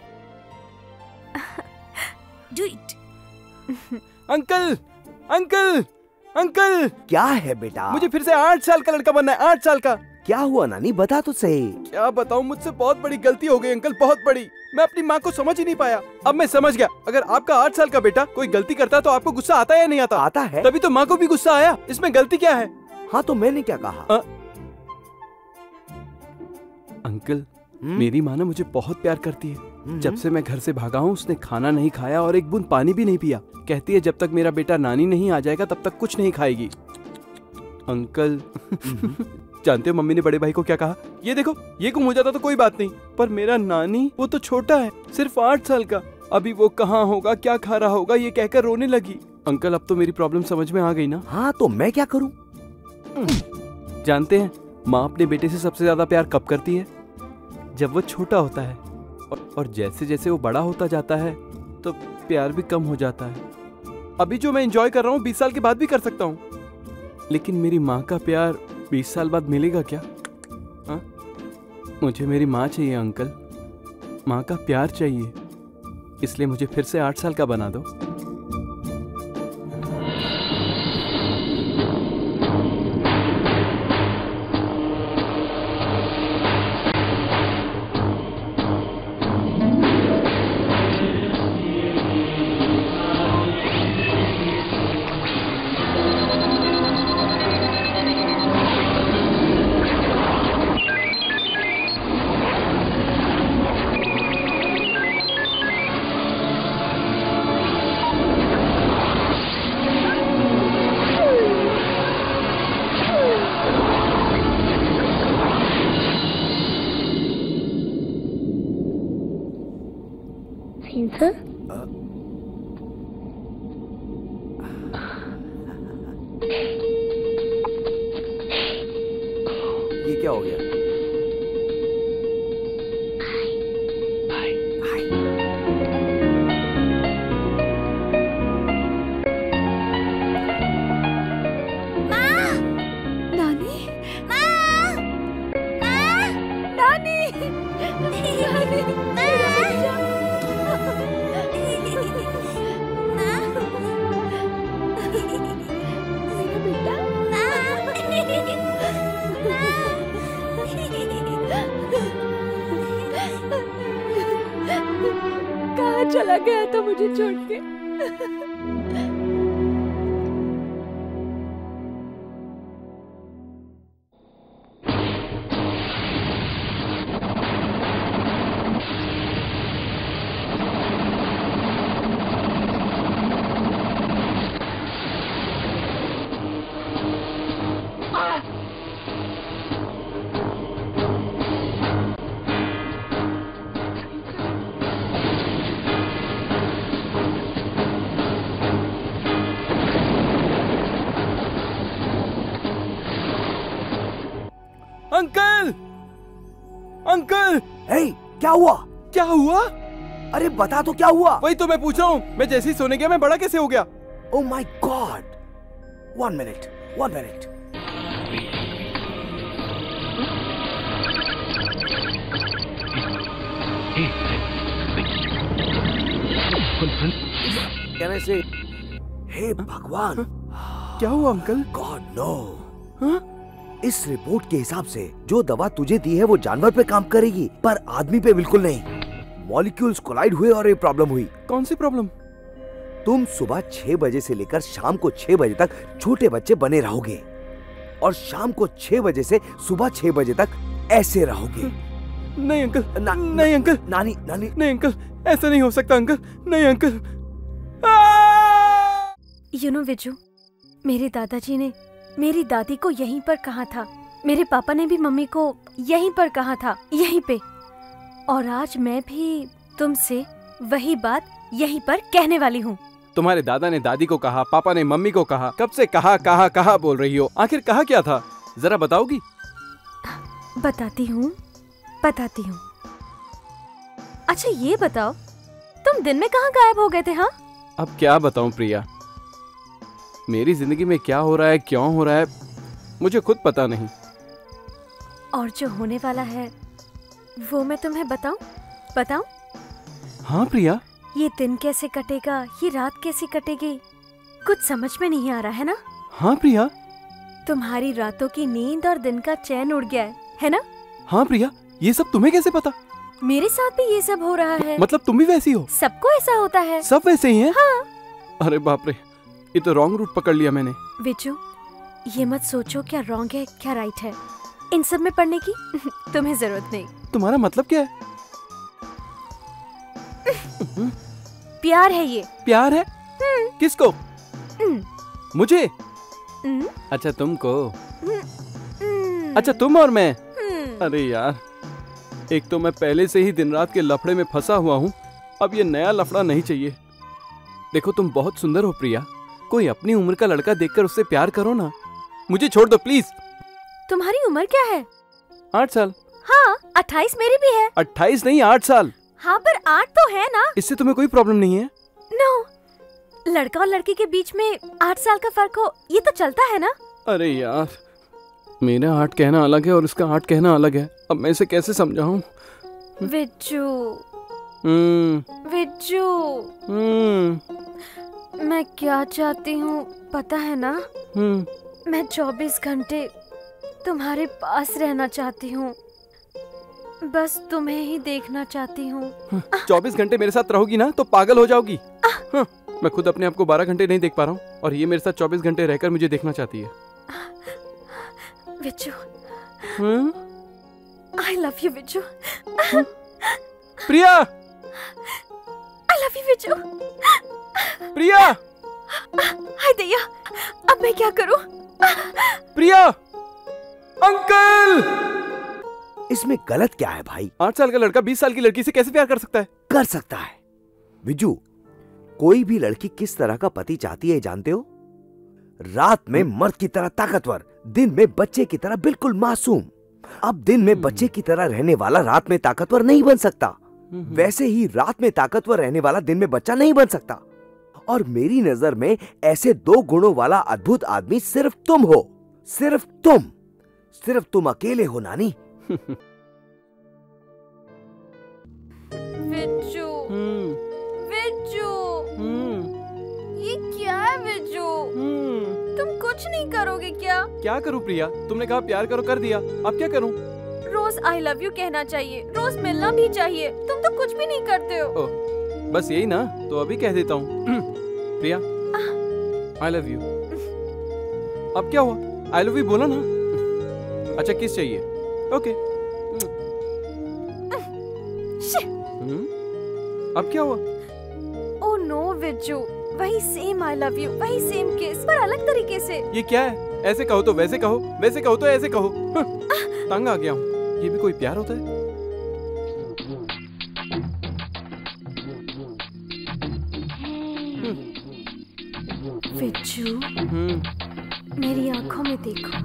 Do it.
Uncle, uncle, uncle.
क्या है बेटा?
मुझे फिर से आठ साल का लड़का बनना है। आठ साल का।
क्या हुआ नानी, बता तो सही।
क्या बताऊं, मुझसे बहुत बड़ी गलती हो गई अंकल, बहुत बड़ी। मैं अपनी माँ को समझ ही नहीं पाया। अब मैं समझ गया, अगर आपका आठ साल का बेटा कोई गलती करता है तो आपको गुस्सा आता है या नहीं आता?
आता है।
तभी तो माँ को भी गुस्सा आया। इसमें गलती क्या है?
हाँ तो मैंने क्या कहा?
आ... अंकल, मेरी माँ ना मुझे बहुत प्यार करती है। जब से मैं घर से भागा हूँ उसने खाना नहीं खाया और एक बूंद पानी भी नहीं पिया। कहती है जब तक मेरा बेटा नानी नहीं आ जाएगा तब तक कुछ नहीं खाएगी। अंकल जानते हो मम्मी ने बड़े भाई को क्या कहा? ये देखो, ये गुम हो जाता तो कोई बात नहीं, पर मेरा नानी वो तो छोटा है, सिर्फ आठ साल का। अभी वो कहाँ होगा, क्या खा रहा होगा, ये कहकर रोने लगी। अंकल अब तो मेरी प्रॉब्लम समझ में आ गई ना?
हाँ तो मैं क्या करूँ?
जानते हैं माँ अपने बेटे से सबसे ज्यादा प्यार कब करती है? जब वो छोटा होता है, और जैसे जैसे वो बड़ा होता जाता है तो प्यार भी कम हो जाता है। अभी जो मैं एंजॉय कर रहा हूँ बीस साल के बाद भी कर सकता हूँ, लेकिन मेरी माँ का प्यार बीस साल बाद मिलेगा क्या? हा? मुझे मेरी माँ चाहिए अंकल, माँ का प्यार चाहिए, इसलिए मुझे फिर से आठ साल का बना दो।
ये क्या हो गया?
चला गया था मुझे छोड़ के।
अंकल, अंकल,
हे, क्या हुआ?
क्या हुआ?
अरे बता तो क्या हुआ?
वही तो मैं पूछ रहा हूँ। मैं जैसे ही सोने गया मैं बड़ा कैसे हो गया?
Oh my god! One minute, one minute. कहने से, हे भगवान!
क्या हुआ अंकल?
God no. हाँ? इस रिपोर्ट के हिसाब से जो दवा तुझे दी है वो जानवर पे काम करेगी, पर आदमी पे बिल्कुल नहीं। मॉलिक्यूल्स कोलाइड हुए और ये प्रॉब्लम हुई।
कौन सी प्रॉब्लम?
तुम सुबह छह बजे से लेकर शाम को छह बजे तक छोटे बच्चे बने रहोगे और शाम को छह बजे से सुबह छह बजे तक ऐसे रहोगे।
नहीं अंकल, ना, नहीं अंकल,
नानी, नानी,
नहीं अंकल, ऐसा नहीं हो सकता अंकल, नहीं अंकल।
यू नो विजू, मेरे दादाजी ने मेरी दादी को यहीं पर कहा था, मेरे पापा ने भी मम्मी को यहीं पर कहा था, यहीं पे। और आज मैं भी तुमसे वही बात यहीं पर कहने वाली हूँ।
तुम्हारे दादा ने दादी को कहा, पापा ने मम्मी को कहा, कब से कहा कहा कहा बोल रही हो? आखिर कहा क्या था, जरा बताओगी?
बताती हूँ, बताती हूँ। अच्छा ये बताओ, तुम दिन में कहाँ गायब हो गए थे? हाँ,
अब क्या बताऊं प्रिया, मेरी जिंदगी में क्या हो रहा है, क्यों हो रहा है, मुझे खुद पता नहीं।
और जो होने वाला है वो मैं तुम्हें बताऊं? बताऊं?
हाँ प्रिया।
ये दिन कैसे कटेगा, ये रात कैसे कटेगी, कुछ समझ में नहीं आ रहा है ना?
हाँ प्रिया।
तुम्हारी रातों की नींद और दिन का चैन उड़ गया है, है ना?
हाँ प्रिया, ये सब तुम्हें कैसे पता?
मेरे साथ भी ये सब हो रहा है।
मतलब तुम भी वैसी हो?
सबको ऐसा होता है।
सब वैसे ही हैं?
हाँ।
अरे बाप रे, ये तो रॉन्ग रूट पकड़ लिया मैंने।
विजू, ये मत सोचो क्या रॉन्ग है क्या राइट है, इन सब में पढ़ने की तुम्हें जरूरत नहीं।
तुम्हारा मतलब क्या है?
प्यार है ये।
प्यार है? किसको? मुझे? अच्छा तुमको? अच्छा तुम और मैं? अरे यार, एक तो मैं पहले से ही दिन रात के लफड़े में फंसा हुआ हूँ, अब ये नया लफड़ा नहीं चाहिए। देखो तुम बहुत सुंदर हो प्रिया, कोई अपनी उम्र का लड़का देखकर उससे प्यार करो ना। मुझे छोड़ दो प्लीज।
तुम्हारी उम्र क्या है?
आठ साल।
हाँ, अट्ठाईस मेरी भी है।
अट्ठाईस नहीं, आठ साल।
हाँ पर आठ तो है ना।
इससे तुम्हें कोई प्रॉब्लम नहीं है?
नो, लड़का और लड़की के बीच में आठ साल का फर्क हो, ये तो चलता है ना।
अरे यार, मेरा आठ कहना अलग है और इसका आठ कहना अलग है, अब मैं इसे कैसे समझाऊं?
विज्जू,
हम्म
विज्जू,
हम्म
मैं क्या चाहती हूँ पता है ना?
हम्म
मैं चौबीस घंटे तुम्हारे पास रहना चाहती हूँ, बस तुम्हें ही देखना चाहती हूँ।
चौबीस घंटे मेरे साथ रहोगी ना तो पागल हो जाओगी। हाँ, मैं खुद अपने आप को बारह घंटे नहीं देख पा रहा हूँ और ये मेरे साथ चौबीस घंटे रहकर मुझे देखना चाहती है।
विज्जू,
हम्म
I love you Vijju.
Priya,
I love you Vijju.
प्रिया,
हाय दैया, अब मैं क्या करूं?
प्रिया, अंकल।
इसमें गलत क्या है भाई?
आठ साल का लड़का बीस साल की लड़की से कैसे प्यार कर सकता है?
कर सकता है विजू। कोई भी लड़की किस तरह का पति चाहती है जानते हो? रात में मर्द की तरह ताकतवर, दिन में बच्चे की तरह बिल्कुल मासूम। अब दिन में बच्चे की तरह रहने वाला रात में ताकतवर नहीं बन सकता, वैसे ही रात में ताकतवर रहने वाला दिन में बच्चा नहीं बन सकता। और मेरी नजर में ऐसे दो गुणों वाला अद्भुत आदमी सिर्फ तुम हो, सिर्फ तुम, सिर्फ तुम अकेले हो नानी।
विज्जू, विज्जू, ये क्या है विज्जू? तुम कुछ नहीं करोगे क्या?
क्या करूं प्रिया? तुमने कहा प्यार करो, कर दिया, अब क्या करूं?
रोज आई लव यू कहना चाहिए, रोज मिलना भी चाहिए, तुम तो कुछ भी नहीं करते हो।
ओ, बस यही ना, तो अभी कह देता हूँ। Priya, I love you. अब क्या हुआ? आई लव यू बोला ना। अच्छा किस चाहिए? ओके। अब क्या हुआ?
ओह नो विज्जू, वही सेम आई लव यू, वही सेम किस, पर अलग तरीके से।
ये क्या है? ऐसे कहो तो वैसे कहो, वैसे कहो तो ऐसे कहो। तंग आ गया हूँ। ये भी कोई प्यार होता है?
विज्जू, मेरी आंखों में देखो।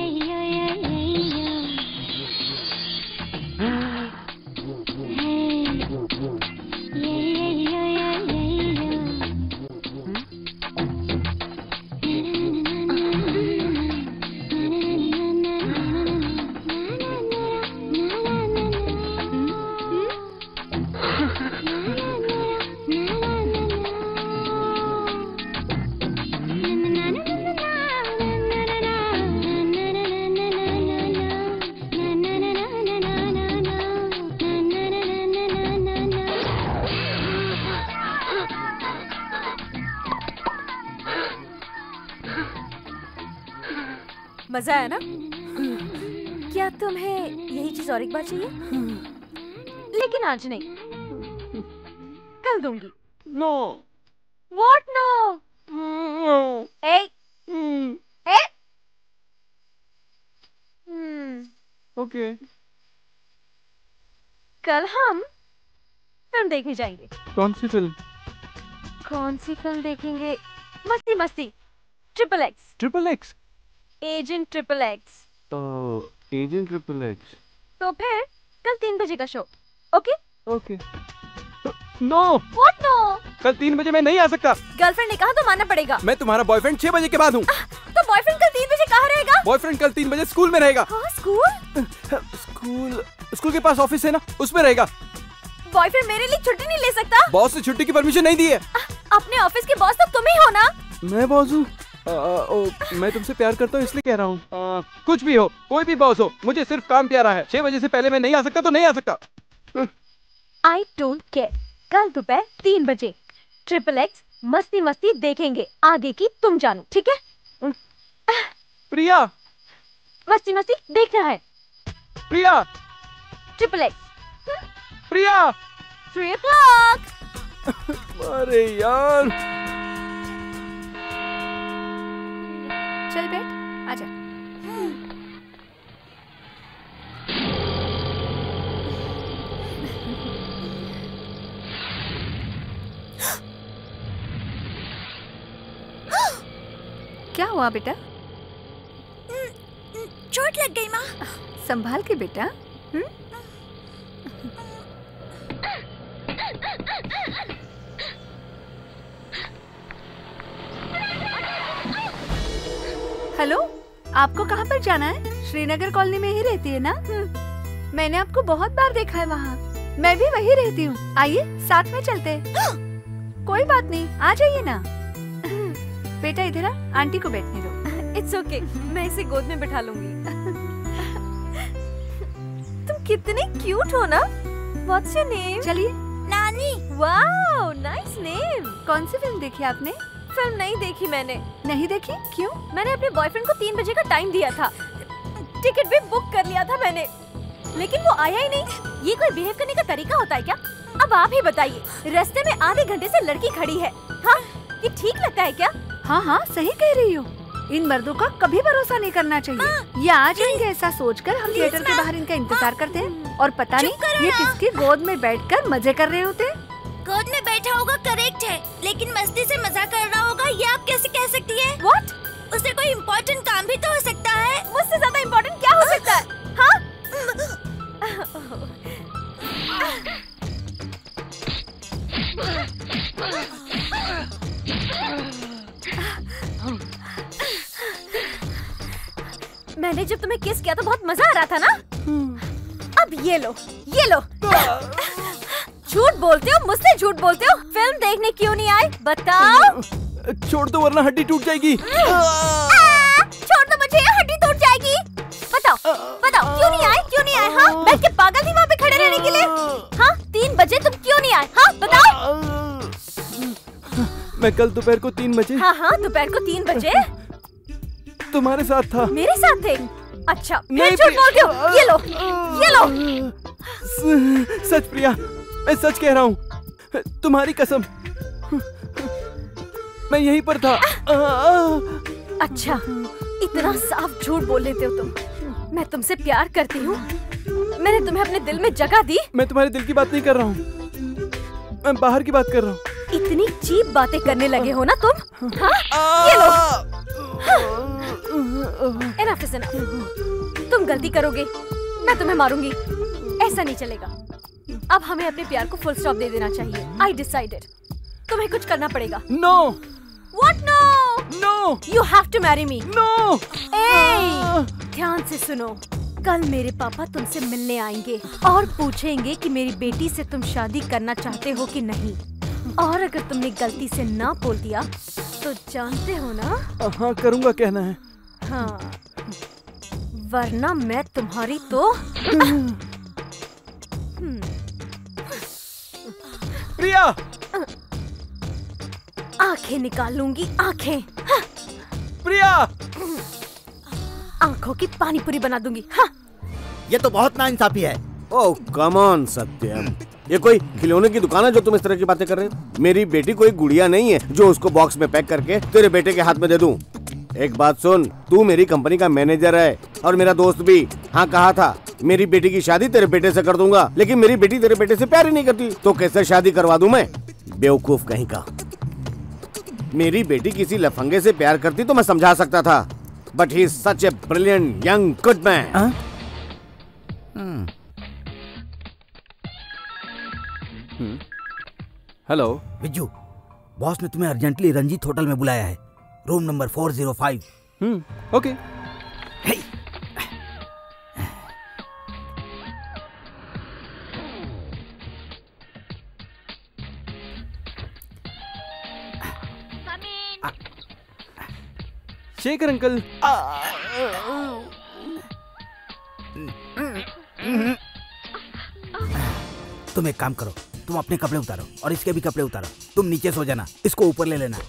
मजा आया ना? क्या तुम्हें यही चीज और एक बार चाहिए? लेकिन आज नहीं, कल दूंगी।
नो।
What no?
No.
ए, ए?
ओके।
कल हम फिल्म देखने जाएंगे।
कौन सी फिल्म?
कौन सी फिल्म देखेंगे? Masti Masti, triple X.
Triple X?
Agent triple X.
तो एजेंट ट्रिपल एक्स।
तो फिर कल तीन बजे का show, okay?
Okay. No.
What no?
कल तीन बजे मैं नहीं आ सकता।
गर्लफ्रेंड ने कहा तो मानना पड़ेगा।
मैं तुम्हारा बॉयफ्रेंड छह बजे के बाद हूँ।
तो बॉयफ्रेंड कल तीन बजे कहाँ रहेगा?
बॉयफ्रेंड कल तीन बजे स्कूल में रहेगा।
हाँ, स्कूल?
स्कूल स्कूल के पास ऑफिस है ना, उसमें रहेगा।
बॉयफ्रेंड मेरे लिए छुट्टी नहीं ले सकता?
बॉस से छुट्टी की परमिशन नहीं दी है।
अपने ऑफिस के बॉस तो तुम ही हो ना?
मैं बॉस हूँ? मैं तुमसे प्यार करता हूँ इसलिए कह रहा हूँ। कुछ भी हो, कोई भी बॉस हो, मुझे सिर्फ काम प्यारा है। छह बजे से पहले मैं नहीं आ सकता तो नहीं आ सकता।
I don't care. कल दोपहर तीन बजे ट्रिपल एक्स मस्ती मस्ती देखेंगे, आगे की तुम जानो, ठीक है?
प्रिया,
मस्ती मस्ती देखना है।
Priya,
triple X.
Priya,
three o'clock।
अरे यार।
चल बैठ, आजा। क्या हुआ बेटा?
चोट लग गई माँ।
संभाल के बेटा। हम्म? हेलो, आपको कहाँ पर जाना है? श्रीनगर कॉलोनी में ही रहती है ना? मैंने आपको बहुत बार देखा है वहाँ। मैं भी वही रहती हूँ। आइए साथ में चलते हैं। कोई बात नहीं, आ जाइए ना। बेटा इधर आ, आंटी को बैठने दो।
इट्स ओके, मैं इसे गोद में बिठा लूंगी। तुम कितने क्यूट हो ना। What's your name?
चलिए।
नानी।
Wow, nice name.
कौन सी फिल्म देखी आपने?
फिल्म नहीं देखी मैंने।
नहीं देखी? क्यों?
मैंने अपने बॉयफ्रेंड को तीन बजे का टाइम दिया था, टिकट भी बुक कर लिया था मैंने, लेकिन वो आया ही नहीं। ये कोई बिहेव करने का तरीका होता है क्या? अब आप ही बताइए, रास्ते में आधे घंटे से लड़की खड़ी है। हाँ, ये ठीक लगता है क्या?
हाँ हाँ, सही कह रही हो। इन मर्दों का कभी भरोसा नहीं करना चाहिए। ये आ जाएंगे ऐसा सोचकर हम थिएटर के बाहर इनका इंतजार करते हैं, और पता नहीं ये किसकी गोद में बैठकर मजे कर रहे होते हैं।
गोद में बैठा होगा करेक्ट है, लेकिन मस्ती से मजा कर रहा होगा ये आप कैसे कह सकती है?
What?
उसे कोई इम्पोर्टेंट काम भी तो हो सकता है।
मुझसे ज्यादा इम्पोर्टेंट क्या हो सकता है? हाँ? मैंने जब तुम्हें किस किया तो बहुत मजा आ रहा था ना? अब ये लो, ये लो। झूठ बोलते हो, मुझसे झूठ बोलते हो। फिल्म देखने क्यों नहीं आए? बताओ।
छोड़ दो वरना हड्डी टूट जाएगी।
छोड़ दो मुझे, हड्डी टूट जाएगी। बताओ, बताओ क्यों नहीं आए? क्यों नहीं आए? हाँ, मैं क्या पागल थी वहाँ पे खड़े रहने के लिए? हाँ, तीन बजे तुम क्यों नहीं आए? हाँ, बताओ।
मैं कल दोपहर को तीन बजे
हाँ हाँ दोपहर को तीन बजे
तुम्हारे साथ था।
मेरे साथ थे? अच्छा
नहीं,
फिर झूठ बोलते हो। ये लो ये लो।
स- सच प्रिया, मैं सच कह रहा हूँ, तुम्हारी कसम, मैं यहीं पर था।
अच्छा इतना साफ झूठ बोल लेते हो तुम। मैं तुमसे प्यार करती हूँ, मैंने तुम्हें अपने दिल में जगह दी।
मैं तुम्हारे दिल की बात नहीं कर रहा हूँ, मैं बाहर की बात कर रहा हूँ।
इतनी चीप बातें करने लगे हो ना तुम। हाँ? ये लो। Enough is enough. तुम गलती करोगे, मैं तुम्हें मारूंगी, ऐसा नहीं चलेगा। अब हमें अपने प्यार को फुल स्टॉप दे देना चाहिए। I decided. तुम्हें कुछ करना पड़ेगा।
No.
What no?
No.
You have to marry me.
No.
Hey, ध्यान से सुनो। कल मेरे पापा तुमसे मिलने आएंगे और पूछेंगे कि मेरी बेटी से तुम शादी करना चाहते हो कि नहीं। और अगर तुमने गलती से ना बोल दिया तो जानते हो ना।
हाँ करूँगा कहना है।
हाँ वरना मैं तुम्हारी तो
प्रिया
आंखें निकाल लूंगी, आंखें। हाँ।
प्रिया
आंखों की पानी पूरी बना दूंगी। हाँ।
ये तो बहुत नाइंसाफी है।
ओह कम ऑन सत्यम, ये कोई खिलौने की दुकान है जो तुम इस तरह की बातें कर रहे हो? मेरी बेटी कोई गुड़िया नहीं है जो उसको बॉक्स में पैक करके तेरे बेटे के हाथ में दे दूं। एक बात सुन, तू मेरी कंपनी का मैनेजर है और मेरा दोस्त भी। हाँ कहा था मेरी बेटी की शादी तेरे बेटे से कर दूंगा, लेकिन मेरी बेटी तेरे बेटे से प्यार ही नहीं करती, तो कैसे शादी करवा दूं मैं? बेवकूफ कहीं का। मेरी बेटी किसी लफंगे से प्यार करती तो मैं समझा सकता था, but he is such a brilliant young good man.
Hello
Bijju, boss ने तुम्हें अर्जेंटली रंजीत होटल में बुलाया है, room number four zero five.
Hmm okay. Shekhar uncle.
तुम एक काम करो, तुम अपने कपड़े उतारो और इसके भी कपड़े उतारो। तुम नीचे सो जाना, इसको ऊपर ले लेना।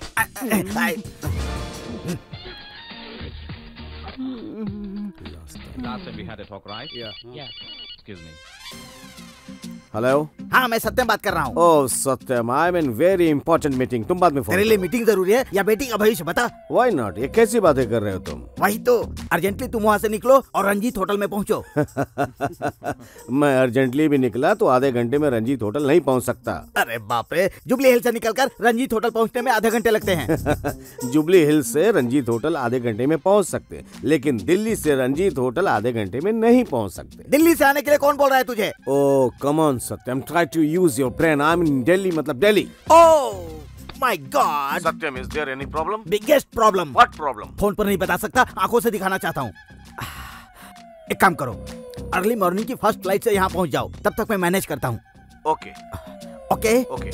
Last time we had a talk, right?
Yeah.
Yeah. Excuse me.
Hello.
हाँ मैं सत्यम बात कर रहा हूँ।
Oh Satyam, I am in very important meeting, तुम बाद में फोन।
तेरे लिए मीटिंग जरूरी है या बेटी का भविष्य बता।
व्हाई नॉट, ये कैसी बातें कर रहे हो तुम?
वही तो, अर्जेंटली तुम वहाँ से निकलो और रंजीत होटल में पहुँचो।
मैं अर्जेंटली भी निकला तो आधे घंटे में रंजीत होटल नहीं पहुँच सकता।
अरे बाप रे, जुबली हिल से निकलकर रंजीत होटल पहुँचने में आधे घंटे लगते हैं।
जुबली हिल से रंजीत होटल आधे घंटे में पहुँच सकते, लेकिन दिल्ली से रंजीत होटल आधे घंटे में नहीं पहुँच सकते।
दिल्ली से आने के लिए कौन बोल रहा है तुझे?
Oh come on Satyam, try to use your brain. I am in Delhi, मतलब Delhi.
Oh my god
Satyam, is there any problem?
Biggest problem.
What problem?
Phone पर नहीं बता सकता, आंखों से दिखाना चाहता हूँ। एक काम करो, अर्ली मॉर्निंग की फर्स्ट फ्लाइट से यहाँ पहुँच जाओ, तब तक मैं मैनेज करता हूँ।
Okay
okay
okay.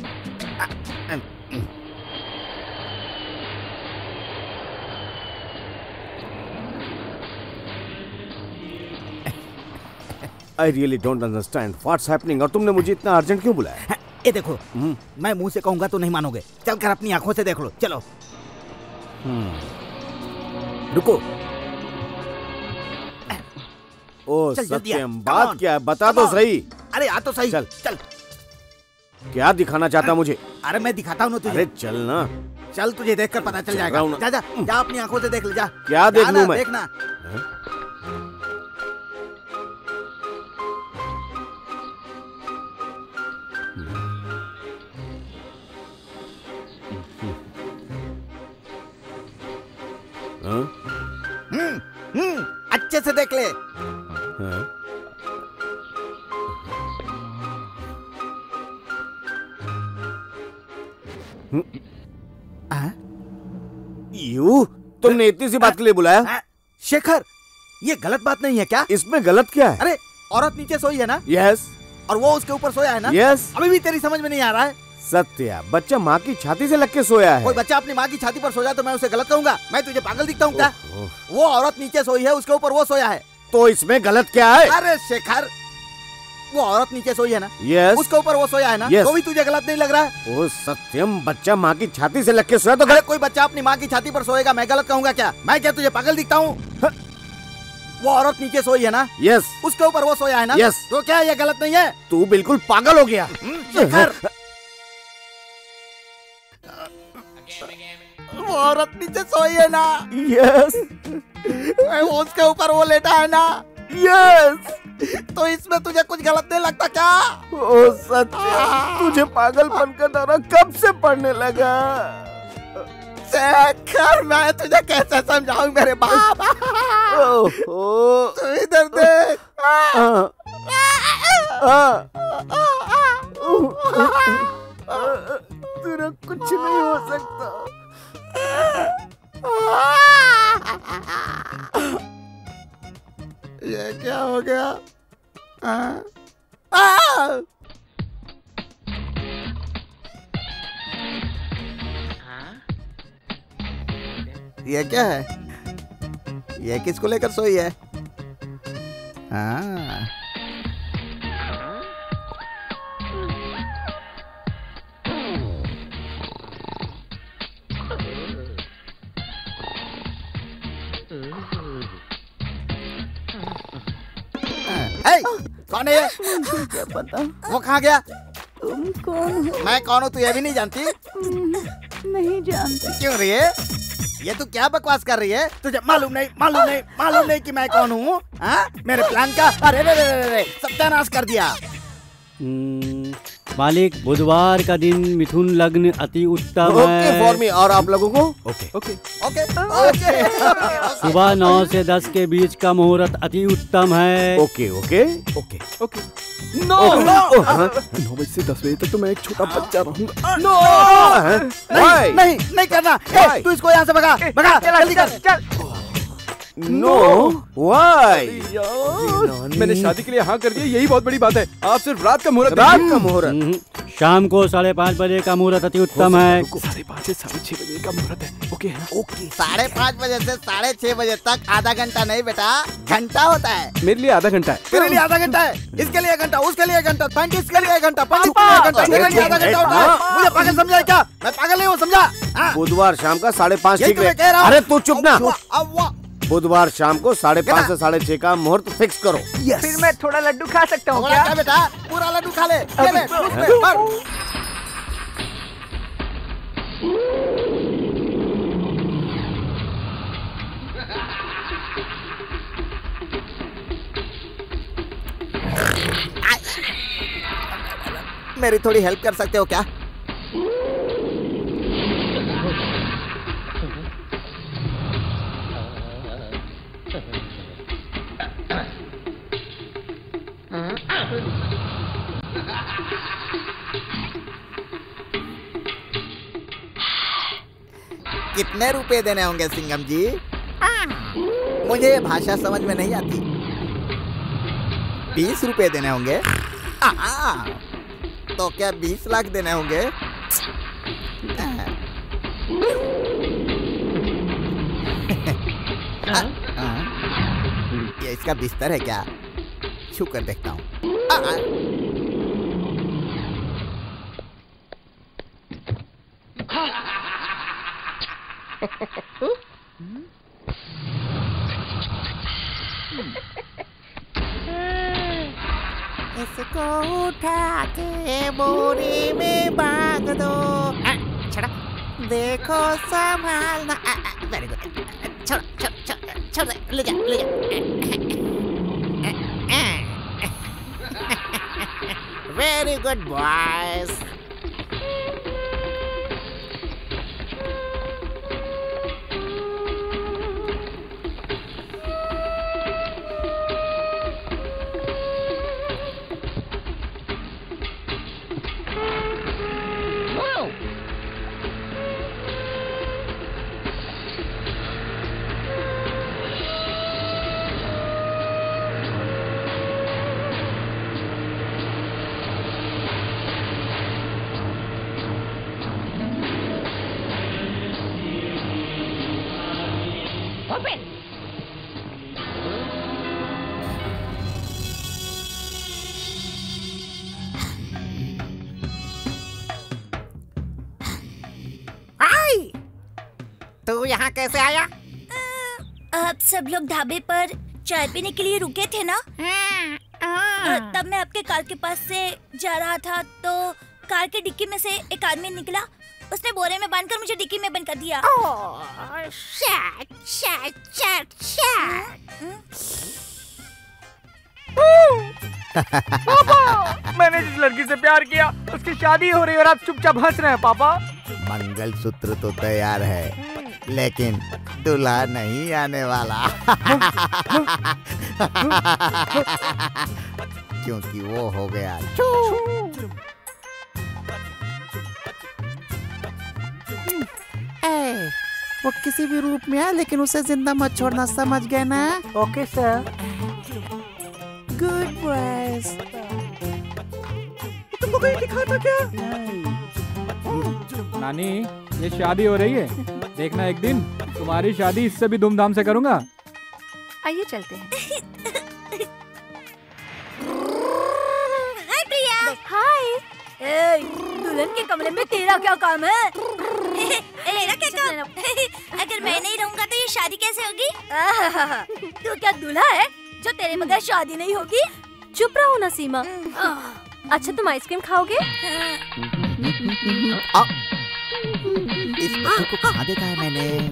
I really don't understand what's happening, और तुमने मुझे इतना अर्जेंट क्यों बुलाया?
ये देखो, मैं मुंह से कहूंगा तो नहीं मानोगे, चलकर अपनी आंखों से देख लो। चलो। रुको।
ओ सत्यम, बात क्या है, बता तो सही।
अरे आ तो सही।
चल
चल।
क्या दिखाना चाहता मुझे?
अरे मैं दिखाता हूँ ना तुझे।
अरे चल ना।
चल, तुझे देखकर पता चल जाएगा। जा जा जा, अपनी आंखों से देख ले, जा।
क्या देख लूं मैं?
देखना। हम्म हम्म अच्छे से देख ले।
हाँ? यू, तुमने इतनी सी बात के लिए बुलाया?
शेखर, ये गलत बात नहीं है क्या?
इसमें गलत क्या है?
अरे औरत नीचे सोई है ना?
यस।
और वो उसके ऊपर सोया है ना?
यस।
अभी भी तेरी समझ में नहीं आ रहा है?
सत्या, बच्चा माँ की छाती से लग के सोया है।
कोई बच्चा अपनी माँ की छाती पर सो जाए तो मैं उसे गलत कहूंगा? मैं तुझे पागल दिखता हूँ क्या? वो औरत नीचे सोई है, उसके ऊपर वो सोया है,
तो इसमें गलत क्या है?
अरे शेखर, वो औरत नीचे सोई है ना?
यस।
उसके ऊपर वो सोया है ना?
Yes.
वो भी तुझे गलत नहीं लग रहा है?
ओ सत्यम, बच्चा माँ की छाती से लग के सोया तो गलत।
कोई बच्चा अपनी माँ की छाती पर सोएगा, मैं गलत कहूँगा क्या? मैं क्या तुझे पागल दिखता हूँ? वो औरत नीचे सोई है ना?
यस।
उसके ऊपर वो सोया है ना?
यस।
तो क्या ये गलत नहीं है?
तू बिल्कुल पागल हो गया।
शेखर, वो औरत नीचे सोई है ना?
यस।
उसके ऊपर वो लेटा है ना?
यस।
तो इसमें तुझे कुछ गलत नहीं लगता क्या?
ओ सत्य, तुझे पागलपन का दौरा कब से पड़ने लगा?
शेखर, मैं तुझे कैसे समझाऊं मेरे बाप?
ओहो,
तू इधर देख।
तेरा कुछ नहीं हो सकता।
ये क्या हो गया? आ? आ! ये क्या है? ये किसको लेकर सोई है? हाँ। Hey, कौन है ये?
क्या पता।
वो कहाँ गया?
तुम कौन हो?
मैं कौन हूँ तू ये भी नहीं जानती?
नहीं जानती।
क्यों रही है? ये तू क्या बकवास कर रही है? तुझे मालूम नहीं, मालूम नहीं, मालूम नहीं कि मैं कौन हूँ? हाँ? मेरे प्लान का अरे रे रे रे रे सत्यानाश कर दिया।
मालिक, बुधवार का दिन मिथुन लग्न अति उत्तम
ओके
है।
For me. और आप लोगों को?
Okay
okay okay okay.
सुबह नौ से दस के बीच का मुहूर्त अति उत्तम है।
Okay okay
okay
okay. No
नौ बजे से दस बजे तक तो मैं एक छोटा बच्चा रहूंगा।
नो नहीं नहीं नहीं करना। तू इसको यहाँ से भगा भगा, जल्दी कर।
No why?
मैंने शादी के लिए हाँ कर दिया, यही बहुत बड़ी बात है। आप सिर्फ रात का मुहूर्त
रात का मुहूर्त
शाम को साढ़े पाँच बजे का मुहूर्त अति उत्तम है।
साढ़े पाँच से साढ़े छह बजे का मुहूर्त है। ओके है ना?
ओके। साढ़े पाँच बजे से साढ़े छह बजे तक आधा घंटा नहीं बेटा, घंटा होता है।
मेरे लिए आधा घंटा है।
तेरे लिए आधा घंटा है, इसके लिए घंटा, उसके लिए घंटा, पैंतीस के लिए घंटा, पंडित के लिए घंटा, मेरे लिए आधा घंटा होता है। मुझे पागल समझा क्या? मैं पागल नहीं हूँ, समझा?
बुधवार शाम का साढ़े पाँच ठीक है। अरे तू चुप ना। बुधवार शाम को साढ़े पाँच से साढ़े छह का मुहूर्त फिक्स करो।
फिर मैं थोड़ा लड्डू खा सकता हूँ क्या?
बेटा पूरा लड्डू खा ले, ले, ले, उसमें, भर। मेरी थोड़ी हेल्प कर सकते हो क्या? कितने रुपए देने होंगे सिंघम जी? मुझे ये भाषा समझ में नहीं आती। बीस रुपए देने होंगे? आ, तो क्या बीस लाख देने होंगे? आ, आ, ये इसका बिस्तर है क्या? छू कर देखता हूँ। इसको उठा के बोरी में बांध दो। छोड़ा, देखो संभालना। Very good. छोड़ छोड़ छोड़ छोड़, ले जा ले जा। Very good boys. यहाँ कैसे आया?
आप सब लोग ढाबे पर चाय पीने के लिए रुके थे ना? अ, तब मैं आपके कार के पास से जा रहा था तो कार के डिक्की में से एक आदमी निकला। उसने बोरे में बांधकर मुझे डिक्की में बंद कर दिया।
ओह, शैट, शैट, शैट, शैट।
पापा, मैंने जिस लड़की से प्यार किया उसकी शादी हो रही है और आप चुपचाप हंस रहे हैं पापा।
मंगलसूत्र तो तैयार है लेकिन दूल्हा नहीं आने वाला क्योंकि वो हो गया।
ए, वो किसी भी रूप में है लेकिन उसे जिंदा मत छोड़ना, समझ गए ना?
Okay sir.
Good boys.
तुमको कहीं दिखा था क्या?
नानी, ये शादी हो रही है, देखना एक दिन तुम्हारी शादी इससे भी धूमधाम से करूंगा।
आइए चलते हैं।
हाय प्रिया।
हाय। ए, दुल्हन के कमरे में तेरा क्या काम है?
मेरा क्या काम? अगर मैं नहीं रहूंगा तो ये शादी कैसे होगी?
तू क्या दूल्हा है जो तेरे बगैर शादी नहीं होगी? चुप रहो ना सीमा। अच्छा तुम आइसक्रीम खाओगे?
आ, इस बच्चे को कहाँ देखा है मैंने?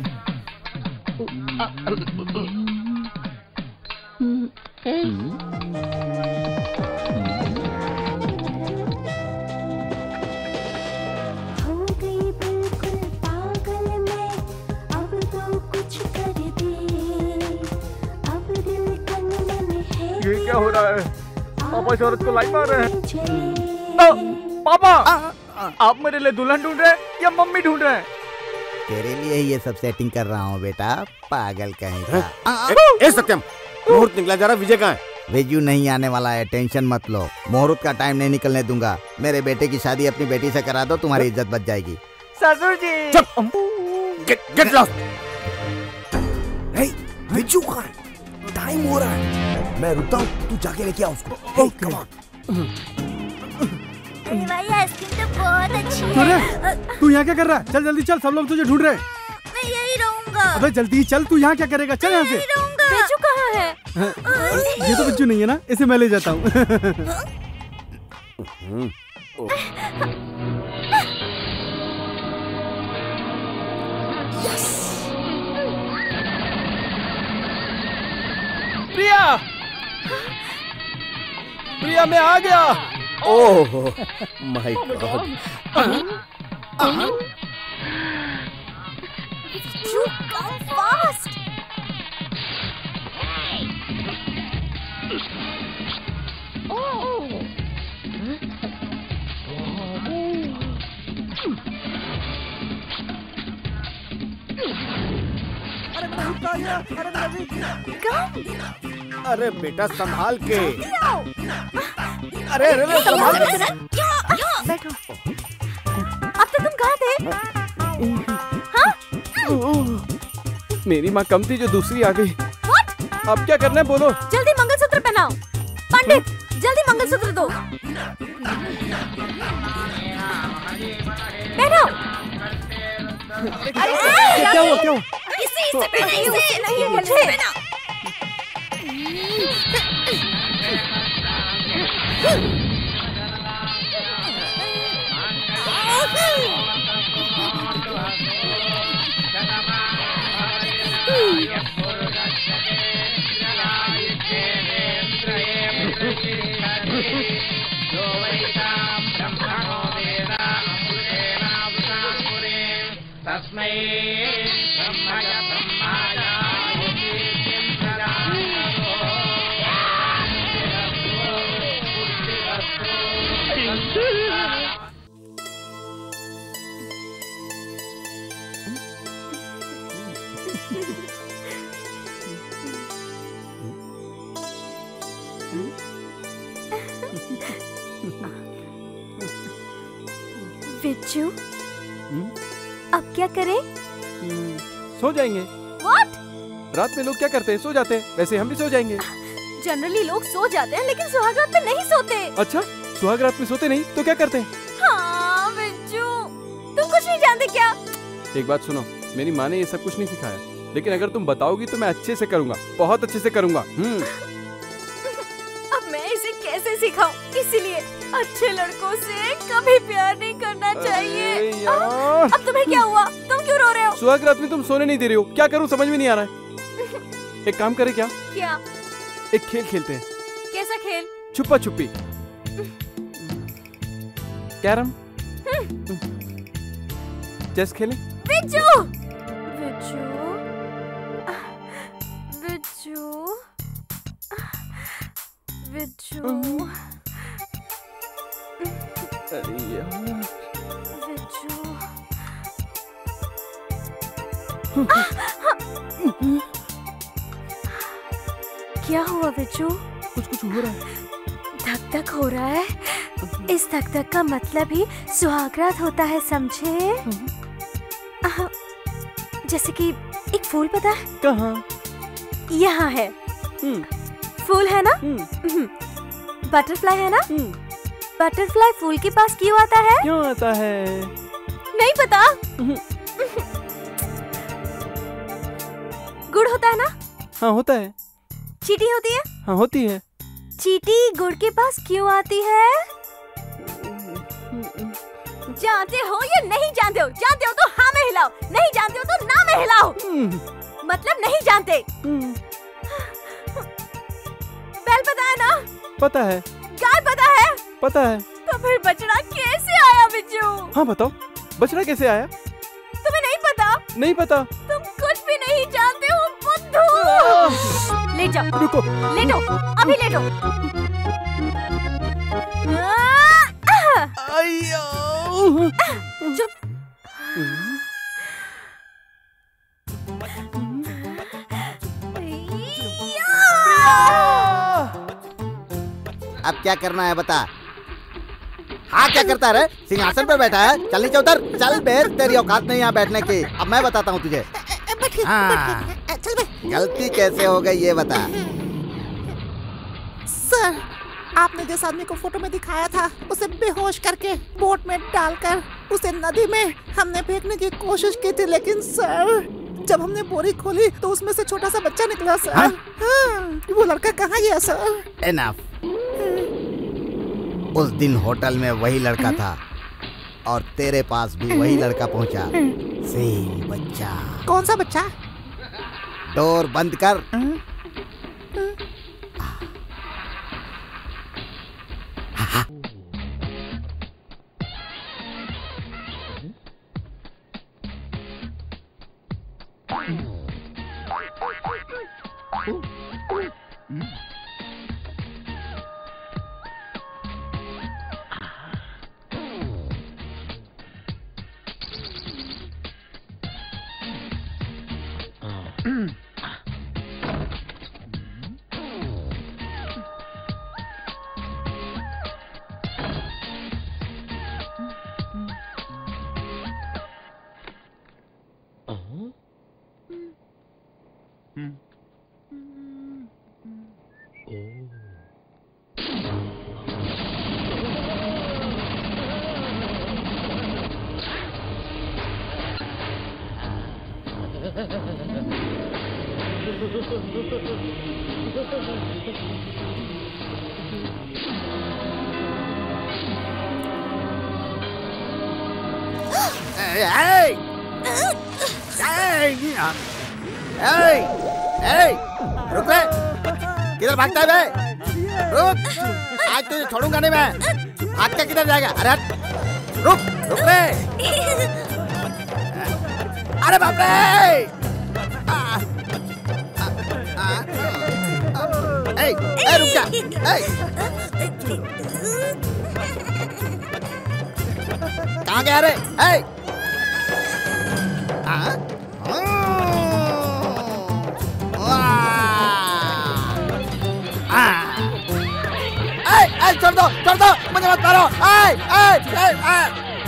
ये क्या हो रहा है? पापा इस औरत को लाइन मार रहे हैं। आ, पापा, आप मेरे लिए दुल्हन ढूंढ रहे हैं या मम्मी ढूंढ रहे हैं?
तेरे लिए ही ये सब सेटिंग कर रहा हूँ बेटा, पागल कहीं का।
ए, ए सत्यम, मुहूर्त निकला जा रहा, विजय कहाँ है?
विजू नहीं आने वाला है, टेंशन मत लो। मुहूर्त का टाइम नहीं निकलने दूंगा। मेरे बेटे की शादी अपनी बेटी से करा दो, तुम्हारी इज्जत बच जाएगी।
ससुर जी।
चुप। Get get lost.
Hey, Viju कहाँ है? टाइम हो रहा है। मैं रुकता हूँ, तू जाके लेके आ उसको। हे, कम ऑन।
भाई आइसक्रीम तो बहुत अच्छी
अरे,
है।
तू यहाँ क्या कर रहा है? चल जल्दी चल, सब लोग तुझे ढूंढ रहे हैं।
मैं यही रहूंगा।
अबे जल्दी चल, तू यहाँ क्या करेगा? चल यहाँ से।
बिज्जू कहाँ है?
ये तो बिज्जू नहीं है ना, इसे मैं ले जाता हूँ।
प्रिया, प्रिया मैं आ गया।
Oh my god.
You come fast.
अरे बेटा संभाल के। अरे अरे संभाल के।
बैठो। अब तक तुम कहाँ थे? हाँ?
मेरी माँ कम थी जो दूसरी आ गई।
What?
अब क्या करना है बोलो।
जल्दी मंगलसूत्र पहनाओ। पंडित जल्दी मंगलसूत्र दो। पहनाओ।
क्या हुआ क्या हुआ?
इसे इसे पहना, इसे
नहीं मुझे।
तस्मै ब्रह्मय ब्रह्माय
बिज्जू, अब क्या करें?
सो जाएंगे।
What?
रात में लोग क्या करते हैं? सो जाते हैं। वैसे हम भी सो जाएंगे।
जनरली लोग सो जाते हैं लेकिन सुहाग रात में नहीं सोते।
अच्छा, सुहाग रात में सोते नहीं तो क्या करते हैं?
हाँ बिज्जू, तुम कुछ नहीं जानते क्या?
एक बात सुनो, मेरी माँ ने ये सब कुछ नहीं सिखाया, लेकिन अगर तुम बताओगी तो मैं अच्छे से करूँगा, बहुत अच्छे से करूँगा। हम्म।
अब मैं इसे कैसे सिखाऊं? इसीलिए अच्छे लड़कों से कभी प्यार नहीं करना चाहिए।
यार।
अब तुम्हें क्या हुआ? तुम क्यों रो रहे हो?
सुहाग रात में तुम सोने नहीं दे रही हो, क्या करूँ समझ में नहीं आ रहा है। एक काम करें क्या?
क्या?
एक खेल खेलते हैं।
कैसा खेल?
छुपा छुपी, कैरम, चेस खेलें।
बिज्जू, बिज्जू, बिज्जू, बिज्जू,
अरे यार,
बिज्जू। क्या हुआ बिज्जू?
कुछ कुछ हो रहा है।
धक धक हो रहा है। इस धक धक का मतलब ही सुहागरात होता है, समझे? आह, जैसे कि एक फूल पता है?
कहाँ?
यहाँ है। फूल है ना? बटरफ्लाई है ना? बटरफ्लाई फूल के पास क्यों आता है?
क्यों आता है?
नहीं पता। गुड़ होता है ना?
हाँ होता है।
चींटी होती है?
हाँ होती है।
चींटी गुड़ के पास क्यों आती है? जानते हो या नहीं जानते हो? जानते हो तो हाँ में हिलाओ, नहीं जानते हो तो ना में हिलाओ। मतलब नहीं जानते। बैल पता है ना?
पता है।
गाय पता है?
पता है।
तो फिर बछड़ा कैसे आया बिज्जू?
हाँ बताओ, बछड़ा कैसे आया?
तुम्हें नहीं पता?
नहीं पता।
तुम कुछ भी नहीं जानते हो बुद्धू। लेट जाओ।
रुको।
लेटो, अभी लेटो। चुप।
अब क्या करना है बता? हाँ क्या करता है? सिंहासन पे बैठा है, चल नीचे उतर। चल बे, तेरी औकात नहीं यहाँ बैठने की। अब मैं बताता हूँ तुझे। हाँ, गलती कैसे हो गई ये बता।
सर, आपने जिस आदमी को फोटो में दिखाया था, उसे बेहोश करके बोट में डालकर उसे नदी में हमने फेंकने की कोशिश की थी, लेकिन सर जब हमने बोरी खोली तो उसमें से छोटा सा बच्चा निकला सर। हाँ? हाँ, वो लड़का कहाँ गया सर?
Enough। उस दिन होटल में वही लड़का था और तेरे पास भी वही लड़का पहुंचा। सेम बच्चा।
कौन सा बच्चा?
डोर बंद कर। रुक रे, किधर भागता है बे? रुक, आज तुझे छोड़ूंगा नहीं मैं। भाग के किधर जाएगा? अरे रुक, रुक रे। अरे बाप रे! ए, ए, रुक जा। ए, कहाँ गया रे? ए, छोड़ दो, छोड़ दो, मुझे मत मारो। ए, ए, ए, ए।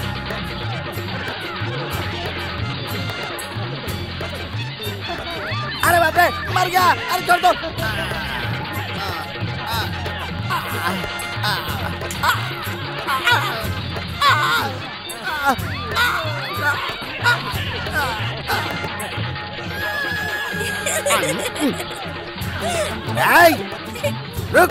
अरे बाप रे, मर गया। अरे छोड़ दो।
ए, रुक।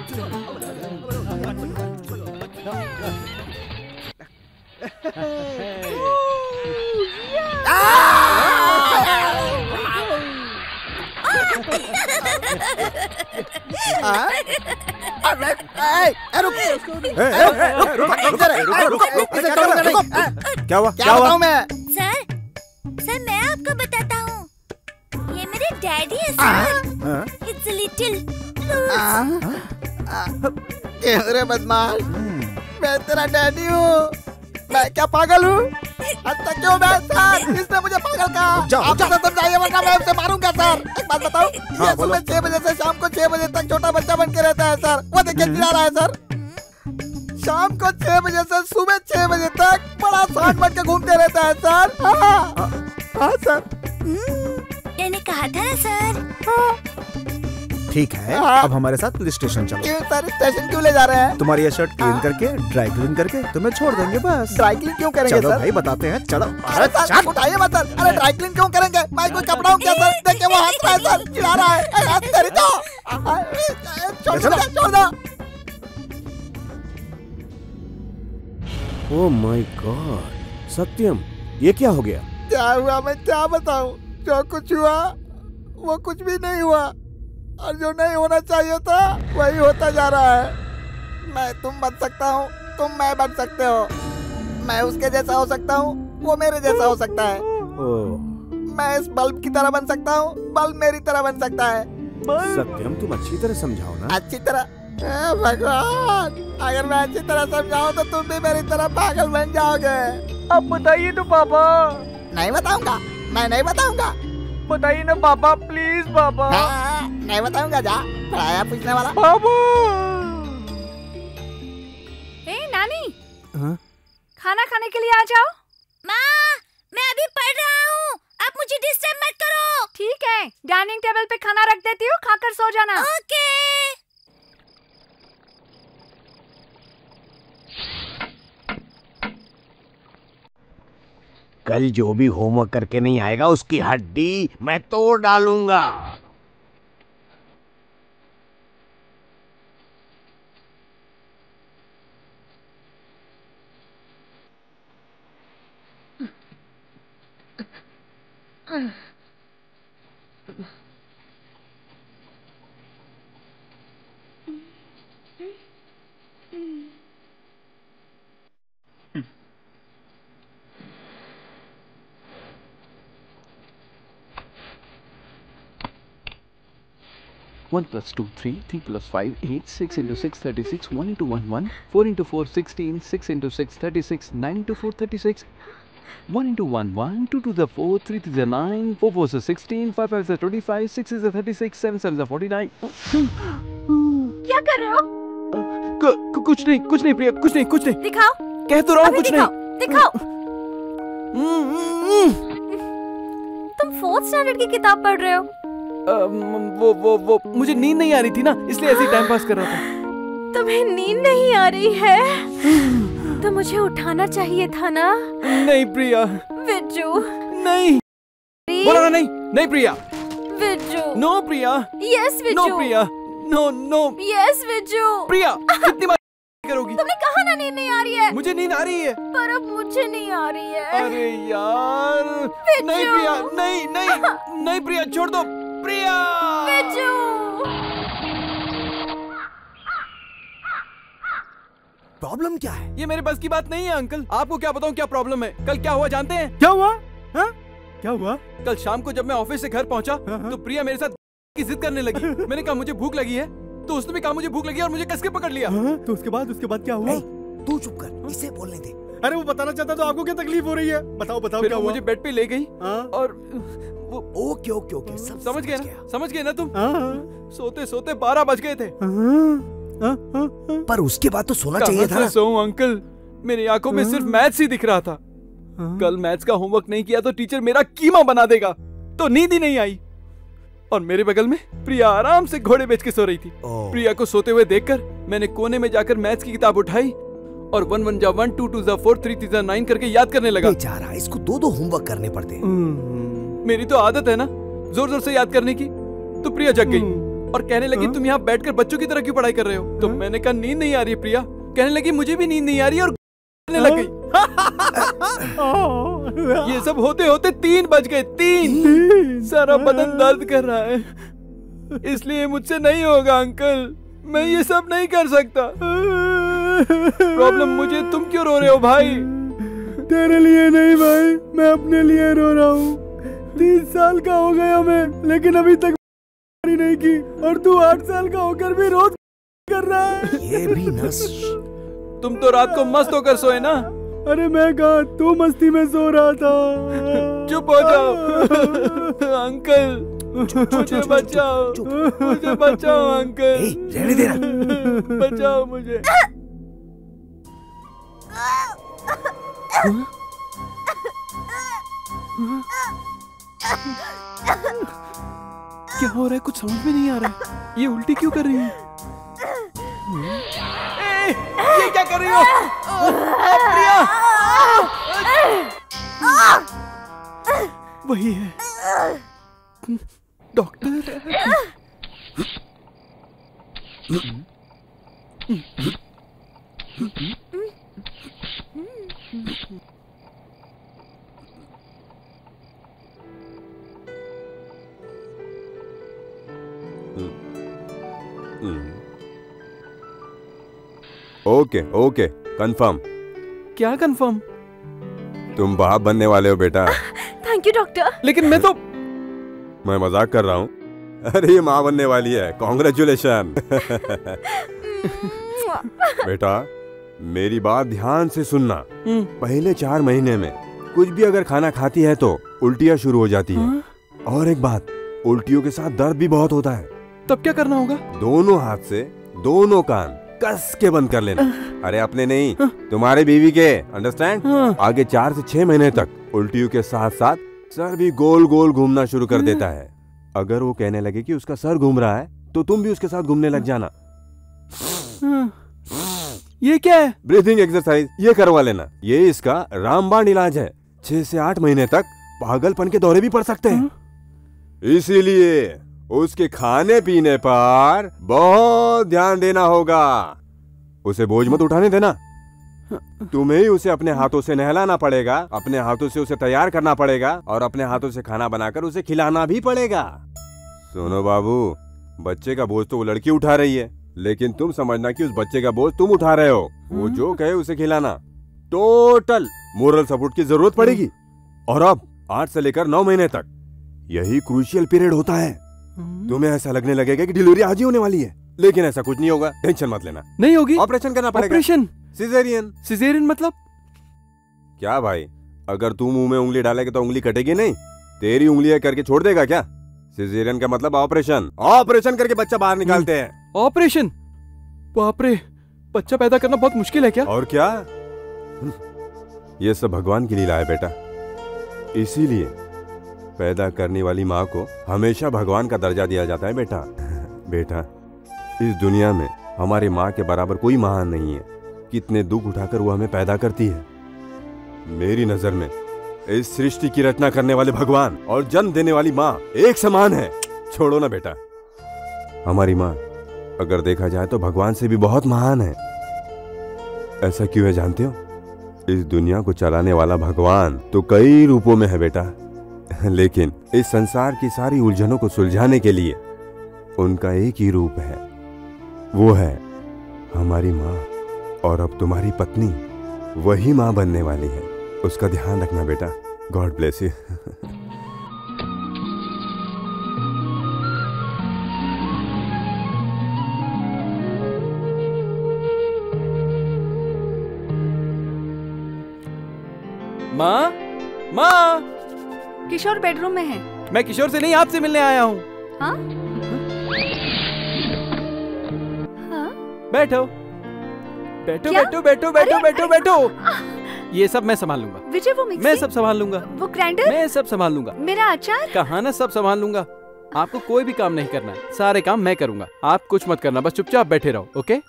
क्या हुआ?
क्या
हुआ?
मैं? सर, सर मैं आपको बताता हूँ। ये मेरे डैडी है sir. It's a little loose.
अरे बदमाश, मैं तेरा डैडी हूँ। मैं क्या पागल हूँ? अच्छा क्यों मैं सर? किसने मुझे पागल कहा? आप तो समझाइए वरना मैं उसे मारूंगा सर। एक बात बताओ, ये सुबह छह बजे से शाम को छह बजे तक छोटा बच्चा बन के रहता है सर। वो देखिए चिल्ला रहा है सर। शाम को छह बजे से सुबह छह बजे तक बड़ा सांड बन के घूमते रहता है सर। हाँ हाँ सर,
मैंने कहा था ना सर।
ठीक है, अब हमारे साथ पुलिस स्टेशन चलो।
क्यों सर, स्टेशन क्यों ले जा रहे हैं?
तुम्हारी ये शर्ट क्लीन करके ड्राई क्लीन करके तुम्हें छोड़ देंगे बस।
ड्राई क्लीन क्यों करेंगे
चलो
सर?
भाई बताते हैं, चलो।
अरे सर उठाइए मत सर। अरे ड्राई क्लीन क्यों करेंगे? मैं कोई कपड़ा हूँ क्या सर? देखिए वो हंस रहा है सर, चिढ़ा रहा है। अरे हंस तेरी तो। छोड़ दो, छोड़ दो।
ओह माय गॉड, सत्यम, ये क्या हो गया?
क्या हुआ मैं क्या बताऊं? जो कुछ हुआ वो कुछ भी नहीं हुआ, और जो नहीं होना चाहिए था वही होता जा रहा है। मैं तुम बन सकता हूँ, तुम मैं बन सकते हो। मैं उसके जैसा हो सकता हूँ, वो मेरे जैसा हो सकता है।
ओह,
मैं इस बल्ब की तरह बन सकता हूँ, बल्ब मेरी तरह बन सकता है।
सत्यम तुम अच्छी तरह समझाओ ना।
अच्छी तरह? ए भगवान, अगर मैं अच्छी तरह समझाऊं तो तुम भी मेरी तरह पागल बन जाओगे।
अब बताइए तो पापा।
नहीं बताऊंगा, मैं नहीं बताऊंगा।
बताइए ना पापा, प्लीज पापा।
नहीं बताऊंगा, जा पढ़ाया पूछने वाला।
पापा।
ए नानी,
हाँ?
खाना खाने के लिए आ जाओ।
माँ, मैं अभी पढ़ रहा हूँ, आप मुझे डिस्टर्ब मत करो।
ठीक है, डाइनिंग टेबल पे खाना रख देती हूँ, खाकर सो जाना।
ओके।
कल जो भी होमवर्क करके नहीं आएगा उसकी हड्डी मैं तोड़ डालूंगा।
One plus two, three, three plus five, eight, six into six, thirty-six, one into one, one, four into four, sixteen, six into six, thirty-six, nine into four, thirty-six, one into one, one, two to the four, three to the nine, four four is sixteen, five five is twenty-five, six is thirty-six, seven seven is forty-nine.
क्या कर रहे हो?
कु- कुछ नहीं, कुछ नहीं प्रिया, कुछ नहीं, कुछ नहीं।
दिखाओ।
कह तो रहा हूँ कुछ
दिखाओ,
नहीं।
दिखाओ। तुम फोर्थ स्टैंडर्ड की किताब पढ़ रहे हो?
वो वो वो मुझे नींद नहीं आ रही थी ना, इसलिए ऐसे ही टाइम पास कर रहा था।
तुम्हें नींद नहीं आ रही है तो मुझे उठाना चाहिए था ना।
नहीं प्रिया।
विज्जू।
नहीं। बोला ना नहीं, नहीं Priya.
Vijju.
No Priya.
Yes Vijju.
No Priya. No no.
Yes Vijju.
Priya, कितनी बार करोगी?
तुमने कहा ना नींद नहीं आ रही है।
मुझे नींद आ रही है।
पर अब मुझे नहीं आ रही है।
अरे यार। नहीं प्रिया, नहीं नहीं नहीं प्रिया, छोड़ दो प्रिया।
विज्जू।
प्रॉब्लम क्या है?
ये मेरे बस की बात नहीं है अंकल। आपको क्या बताऊं क्या प्रॉब्लम है? कल क्या हुआ जानते हैं?
क्या हुआ? हा? क्या हुआ?
कल शाम को जब मैं ऑफिस से घर पहुंचा तो प्रिया मेरे साथ की जिद करने लगी। मैंने कहा मुझे भूख लगी है, तो उसने भी कहा मुझे भूख लगी और मुझे कस के पकड़ लिया।
हाँ? तो उसके बाद उसके बाद क्या हुआ?
तू चुप कर, इसे बोलने दे।
अरे वो बताना चाहता तो आपको क्या तकलीफ हो रही है? बताओ बताओ
फिर
क्या
वो
हुआ?
मुझे बेड पे ले गई और
वो ओके ओके ओके सब
समझ गए ना? समझ गए ना तुम?
हाँ।
सोते सोते बारह बज गए थे।
पर उसके बाद तो सोना
कहाँ
चाहिए था
से
ना।
सोऊं अंकल? मेरी आंखों में सिर्फ मैथ्स ही दिख रहा था। कल मैथ्स का होमवर्क नहीं किया तो टीचर मेरा कीमा बना देगा, तो नींद ही नहीं आई। और मेरे बगल में प्रिया आराम से घोड़े बेच के सो रही थी। प्रिया को सोते हुए देखकर मैंने कोने में जाकर मैथ्स की किताब उठाई और वन वन जा वन, टू टू जा फोर, थ्री थ्री जा नाइन करके याद करने लगा।
बेचारा, इसको दो दो होमवर्क करने पड़ते हैं।
मेरी तो आदत है ना, जोर जोर से याद करने की, तो प्रिया जग गई और कहने लगी तुम यहाँ बैठकर बच्चों की तरह क्यों पढ़ाई कर रहे हो? तो मैंने कहा नींद नहीं आ रही है प्रिया। कहने लगी मुझे भी नींद नहीं आ रही है और करने लग गई। ये सब होते होते तीन बज गए। तीन। सारा बदन दर्द कर रहा है, इसलिए मुझसे नहीं होगा अंकल, मैं ये सब नहीं कर सकता। प्रॉब्लम मुझे, तुम क्यों रो रहे हो भाई?
तेरे लिए नहीं भाई, मैं अपने लिए रो रहा हूँ। तीन साल का हो गया मैं, लेकिन अभी तक नहीं की, और तू आठ साल का होकर भी रोज कर रहा है।
ये भी नस।
तुम तो रात को मस्त होकर सोए ना?
अरे मैं कहा, तू मस्ती में सो रहा था।
चुप हो जाओ अंकल, मुझे बचाओ, मुझे बचाओ अंकल,
रहने देना,
बचाओ मुझे। क्या हो रहा है? कुछ समझ में नहीं आ रहा है। ये उल्टी क्यों कर रही है? ए, ये क्या कर रही हो? प्रिया! वही है डॉक्टर।
Okay okay confirm.
क्या कंफर्म?
तुम बाप बनने वाले हो बेटा।
Thank you doctor.
लेकिन मैं तो
मैं मजाक कर रहा हूँ। अरे ये माँ बनने वाली है, कॉन्ग्रेचुलेशन। बेटा मेरी बात ध्यान से सुनना। पहले चार महीने में कुछ भी अगर खाना खाती है तो उल्टियाँ शुरू हो जाती है। और एक बात, उल्टियों के साथ दर्द भी बहुत होता है।
तब क्या करना होगा?
दोनों हाथ से दोनों कान कस के बंद कर लेना। अरे अपने नहीं, तुम्हारे बीवी के, अंडरस्टैंड? आगे चार से छह महीने तक उल्टियों के साथ साथ सर भी गोल गोल घूमना शुरू कर देता है। अगर वो कहने लगे कि उसका सर घूम रहा है तो तुम भी उसके साथ घूमने लग जाना।
ये क्या है?
ब्रीथिंग एक्सरसाइज, ये करवा लेना। ये इसका रामबाण इलाज है। छह से आठ महीने तक पागलपन के दौरे भी पड़ सकते हैं। इसीलिए उसके खाने पीने पर बहुत ध्यान देना होगा। उसे बोझ मत उठाने देना। तुम्हें ही उसे अपने हाथों से नहलाना पड़ेगा, अपने हाथों से उसे तैयार करना पड़ेगा और अपने हाथों से खाना बनाकर उसे खिलाना भी पड़ेगा। सुनो बाबू, बच्चे का बोझ तो वो लड़की उठा रही है, लेकिन तुम समझना कि उस बच्चे का बोझ तुम उठा रहे हो। वो जो कहे उसे खिलाना। टोटल मोरल सपोर्ट की जरूरत पड़ेगी। और अब आठ से लेकर नौ महीने तक यही क्रूशियल पीरियड होता है। तुम्हें ऐसा लगने लगेगा कि डिलीवरी आज ही होने वाली है, लेकिन ऐसा कुछ नहीं होगा। टेंशन मत लेना।
नहीं होगी?
ऑपरेशन करना पड़ेगा।
ऑपरेशन?
सिजेरियन।
सिजेरियन मतलब?
क्या भाई, अगर तू मुंह में उंगली डालेगा तो उंगली कटेगी नहीं? तेरी उंगलियां करके छोड़ देगा क्या? सिजेरियन का मतलब ऑपरेशन। ऑपरेशन करके बच्चा बाहर निकालते हैं।
ऑपरेशन? बाप रे, बच्चा पैदा करना बहुत मुश्किल है क्या?
और क्या, ये सब भगवान की लीला है बेटा। इसीलिए पैदा करने वाली माँ को हमेशा भगवान का दर्जा दिया जाता है बेटा। बेटा, इस दुनिया में हमारी माँ के बराबर कोई महान नहीं है। कितने दुख उठाकर वो हमें पैदा करती है। मेरी नजर में इस सृष्टि की रचना करने वाले भगवान और जन्म देने वाली माँ एक समान है। छोड़ो ना बेटा, हमारी माँ अगर देखा जाए तो भगवान से भी बहुत महान है। ऐसा क्यों है जानते हो? इस दुनिया को चलाने वाला भगवान तो कई रूपों में है बेटा, लेकिन इस संसार की सारी उलझनों को सुलझाने के लिए उनका एक ही रूप है, वो है हमारी माँ। और अब तुम्हारी पत्नी वही माँ बनने वाली है। उसका ध्यान रखना बेटा। God bless you.
माँ, माँ।
किशोर बेडरूम में है।
मैं किशोर से नहीं, आपसे मिलने आया हूँ।
हाँ? हाँ?
बैठो बैठो
क्या?
बैठो बैठो बैठो
अरे,
बैठो
अरे,
बैठो। ये सब मैं संभाल लूंगा।
विजय, वो मिक्सी,
मैं सब संभाल लूंगा।
वो ग्राइंडर,
मैं सब संभाल लूंगा।
मेरा अचार,
कहा ना सब संभाल लूंगा। आपको कोई भी काम नहीं करना है, सारे काम मैं करूंगा। आप कुछ मत करना, बस चुपचाप बैठे रहो। Okay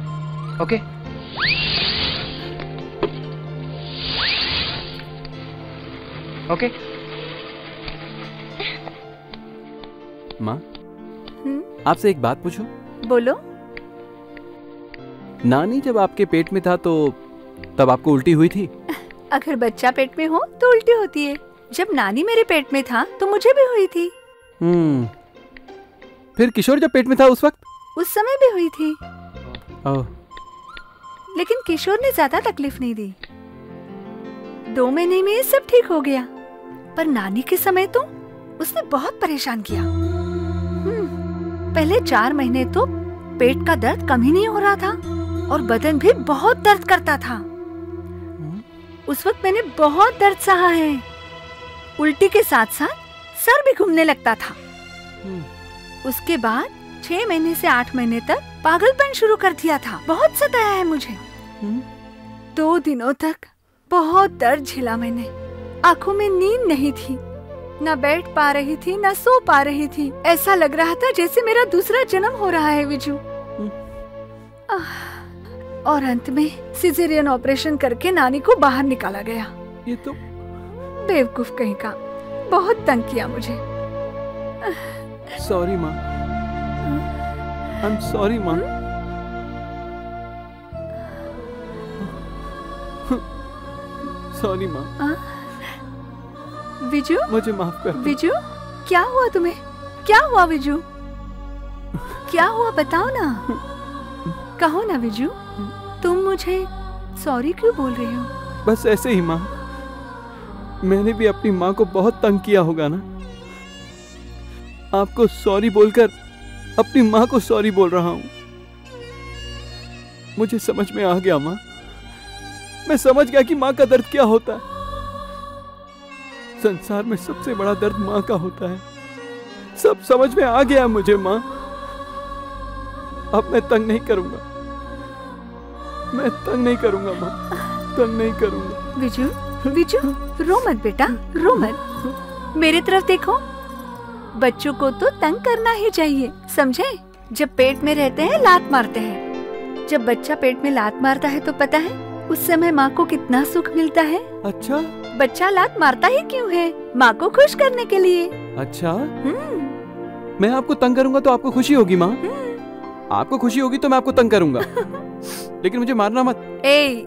okay.
ओके
माँ, आपसे एक बात पूछूं?
बोलो।
नानी जब आपके पेट में था तो तब आपको उल्टी हुई थी?
अगर बच्चा पेट में हो तो उल्टी होती है। जब नानी मेरे पेट में था तो मुझे भी हुई थी।
हम्म। फिर किशोर जब पेट में था उस वक्त?
उस समय भी हुई थी।
ओह।
लेकिन किशोर ने ज्यादा तकलीफ नहीं दी। दो महीने में सब ठीक हो गया। पर नानी के समय तो उसने बहुत परेशान किया। पहले चार महीने तो पेट का दर्द कम ही नहीं हो रहा था और बदन भी बहुत दर्द करता था। उस वक्त मैंने बहुत दर्द सहा है। उल्टी के साथ साथ सर भी घूमने लगता था। उसके बाद छह महीने से आठ महीने तक पागलपन शुरू कर दिया था। बहुत सताया है मुझे। दो दिनों तक बहुत दर्द झेला मैंने। आंखों में नींद नहीं थी, न बैठ पा रही थी न सो पा रही थी। ऐसा लग रहा था जैसे मेरा दूसरा जन्म हो रहा है विजू। और अंत में सिजेरियन ऑपरेशन करके नानी को बाहर निकाला गया।
ये तो
बेवकूफ कहीं का, बहुत तंग किया मुझे।
सॉरी माँ, आई एम सॉरी माँ। सॉरी माँ।
विजू,
मुझे माफ कर।
विजू, क्या हुआ तुम्हें? क्या हुआ विजू? क्या हुआ बताओ ना। कहो ना विजू, तुम मुझे सॉरी क्यों बोल रहे हो?
बस ऐसे ही माँ। मैंने भी अपनी माँ को बहुत तंग किया होगा ना। आपको सॉरी बोलकर अपनी माँ को सॉरी बोल रहा हूँ। मुझे समझ में आ गया माँ। मैं समझ गया कि माँ का दर्द क्या होता है। संसार में सबसे बड़ा दर्द माँ का होता है। सब समझ में आ गया मुझे माँ। अब मैं तंग नहीं करूंगा। मैं तंग नहीं करूंगा माँ, तंग नहीं करूंगा।
विजू, विजू, रो मत बेटा, रो मत। मेरी तरफ देखो। बच्चों को तो तंग करना ही चाहिए, समझे? जब पेट में रहते हैं लात मारते हैं। जब बच्चा पेट में लात मारता है तो पता है उस समय माँ को कितना सुख मिलता है।
अच्छा?
बच्चा लात मारता ही क्यों है? माँ को खुश करने के लिए।
अच्छा? मैं आपको तंग करूंगा तो आपको खुशी होगी माँ? आपको खुशी होगी तो मैं आपको तंग करूंगा। लेकिन मुझे मारना मत।
ए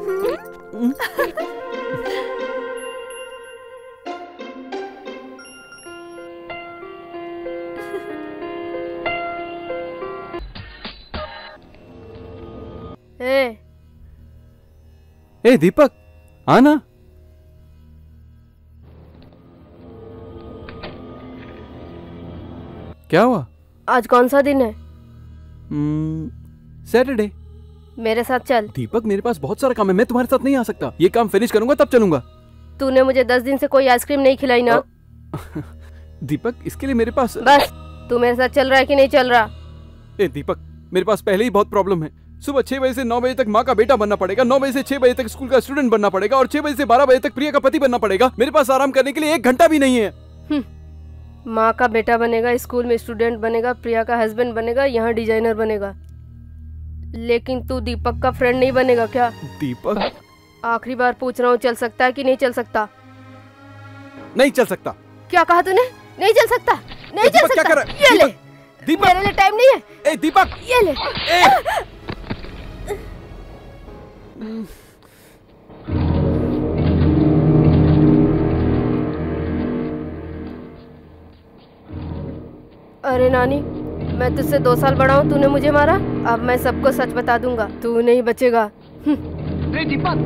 ए
ए दीपक, आना। क्या हुआ?
आज कौन सा दिन है?
सैटरडे।
मेरे साथ चल।
दीपक, मेरे पास बहुत सारा काम है, मैं तुम्हारे साथ नहीं आ सकता। ये काम फिनिश करूंगा तब चलूंगा।
तूने मुझे दस दिन से कोई आइसक्रीम नहीं खिलाई ना।
दीपक, इसके लिए मेरे पास।
बस, तू मेरे साथ चल रहा है कि नहीं चल रहा?
ए दीपक, मेरे पास पहले ही बहुत प्रॉब्लम है। सुबह छह बजे से नौ बजे तक माँ का बेटा बनना पड़ेगा, नौ बजे से छह बजे तक स्कूल का स्टूडेंट बनना पड़ेगा और छह बजे से बारह बजे तक प्रिया का पति बनना पड़ेगा। मेरे पास आराम करने के लिए एक घंटा भी नहीं है।
माँ का बेटा बनेगा, स्कूल में स्टूडेंट बनेगा, प्रिया का हस्बैंड बनेगा, यहाँ डिजाइनर बनेगा, लेकिन तू दीपक का फ्रेंड नहीं बनेगा क्या?
दीपक,
आखिरी बार पूछ रहा हूँ, चल सकता है कि नहीं चल सकता?
नहीं चल सकता।
क्या कहा तूने? नहीं चल सकता? नहीं चल सकता?
क्या कर रहा है?
ये ले।
दीपक,
मेरे लिए टाइम नहीं है।
ए दीपक,
ये ले। अरे नानी, मैं तुझसे दो साल बड़ा हूँ, तूने मुझे मारा। अब मैं सबको सच बता दूंगा, तू नहीं बचेगा।
दीपक,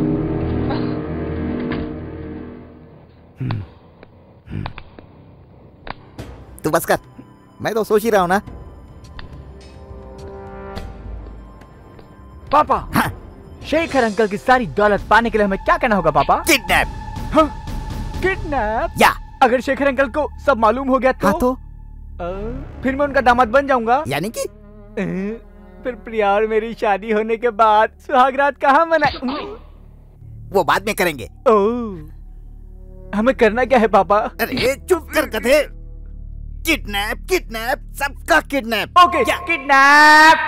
तू बस कर, मैं तो सोच ही रहा हूँ ना।
पापा, हाँ। शेखर अंकल की सारी दौलत पाने के लिए हमें क्या करना होगा पापा?
किडनैप।
हाँ? किडनैप?
या
अगर शेखर अंकल को सब मालूम हो गया तो?
हाँ तो?
आ, फिर मैं उनका दामाद बन जाऊंगा।
यानी कि?
फिर प्रिया और मेरी शादी होने के बाद सुहागरात कहाँ मनाए?
वो बाद में करेंगे।
ओह, हमें करना क्या है पापा?
अरे चुप कर गधे। किडनैप, किडनैप, सबका किडनैप।
Okay, kidnap.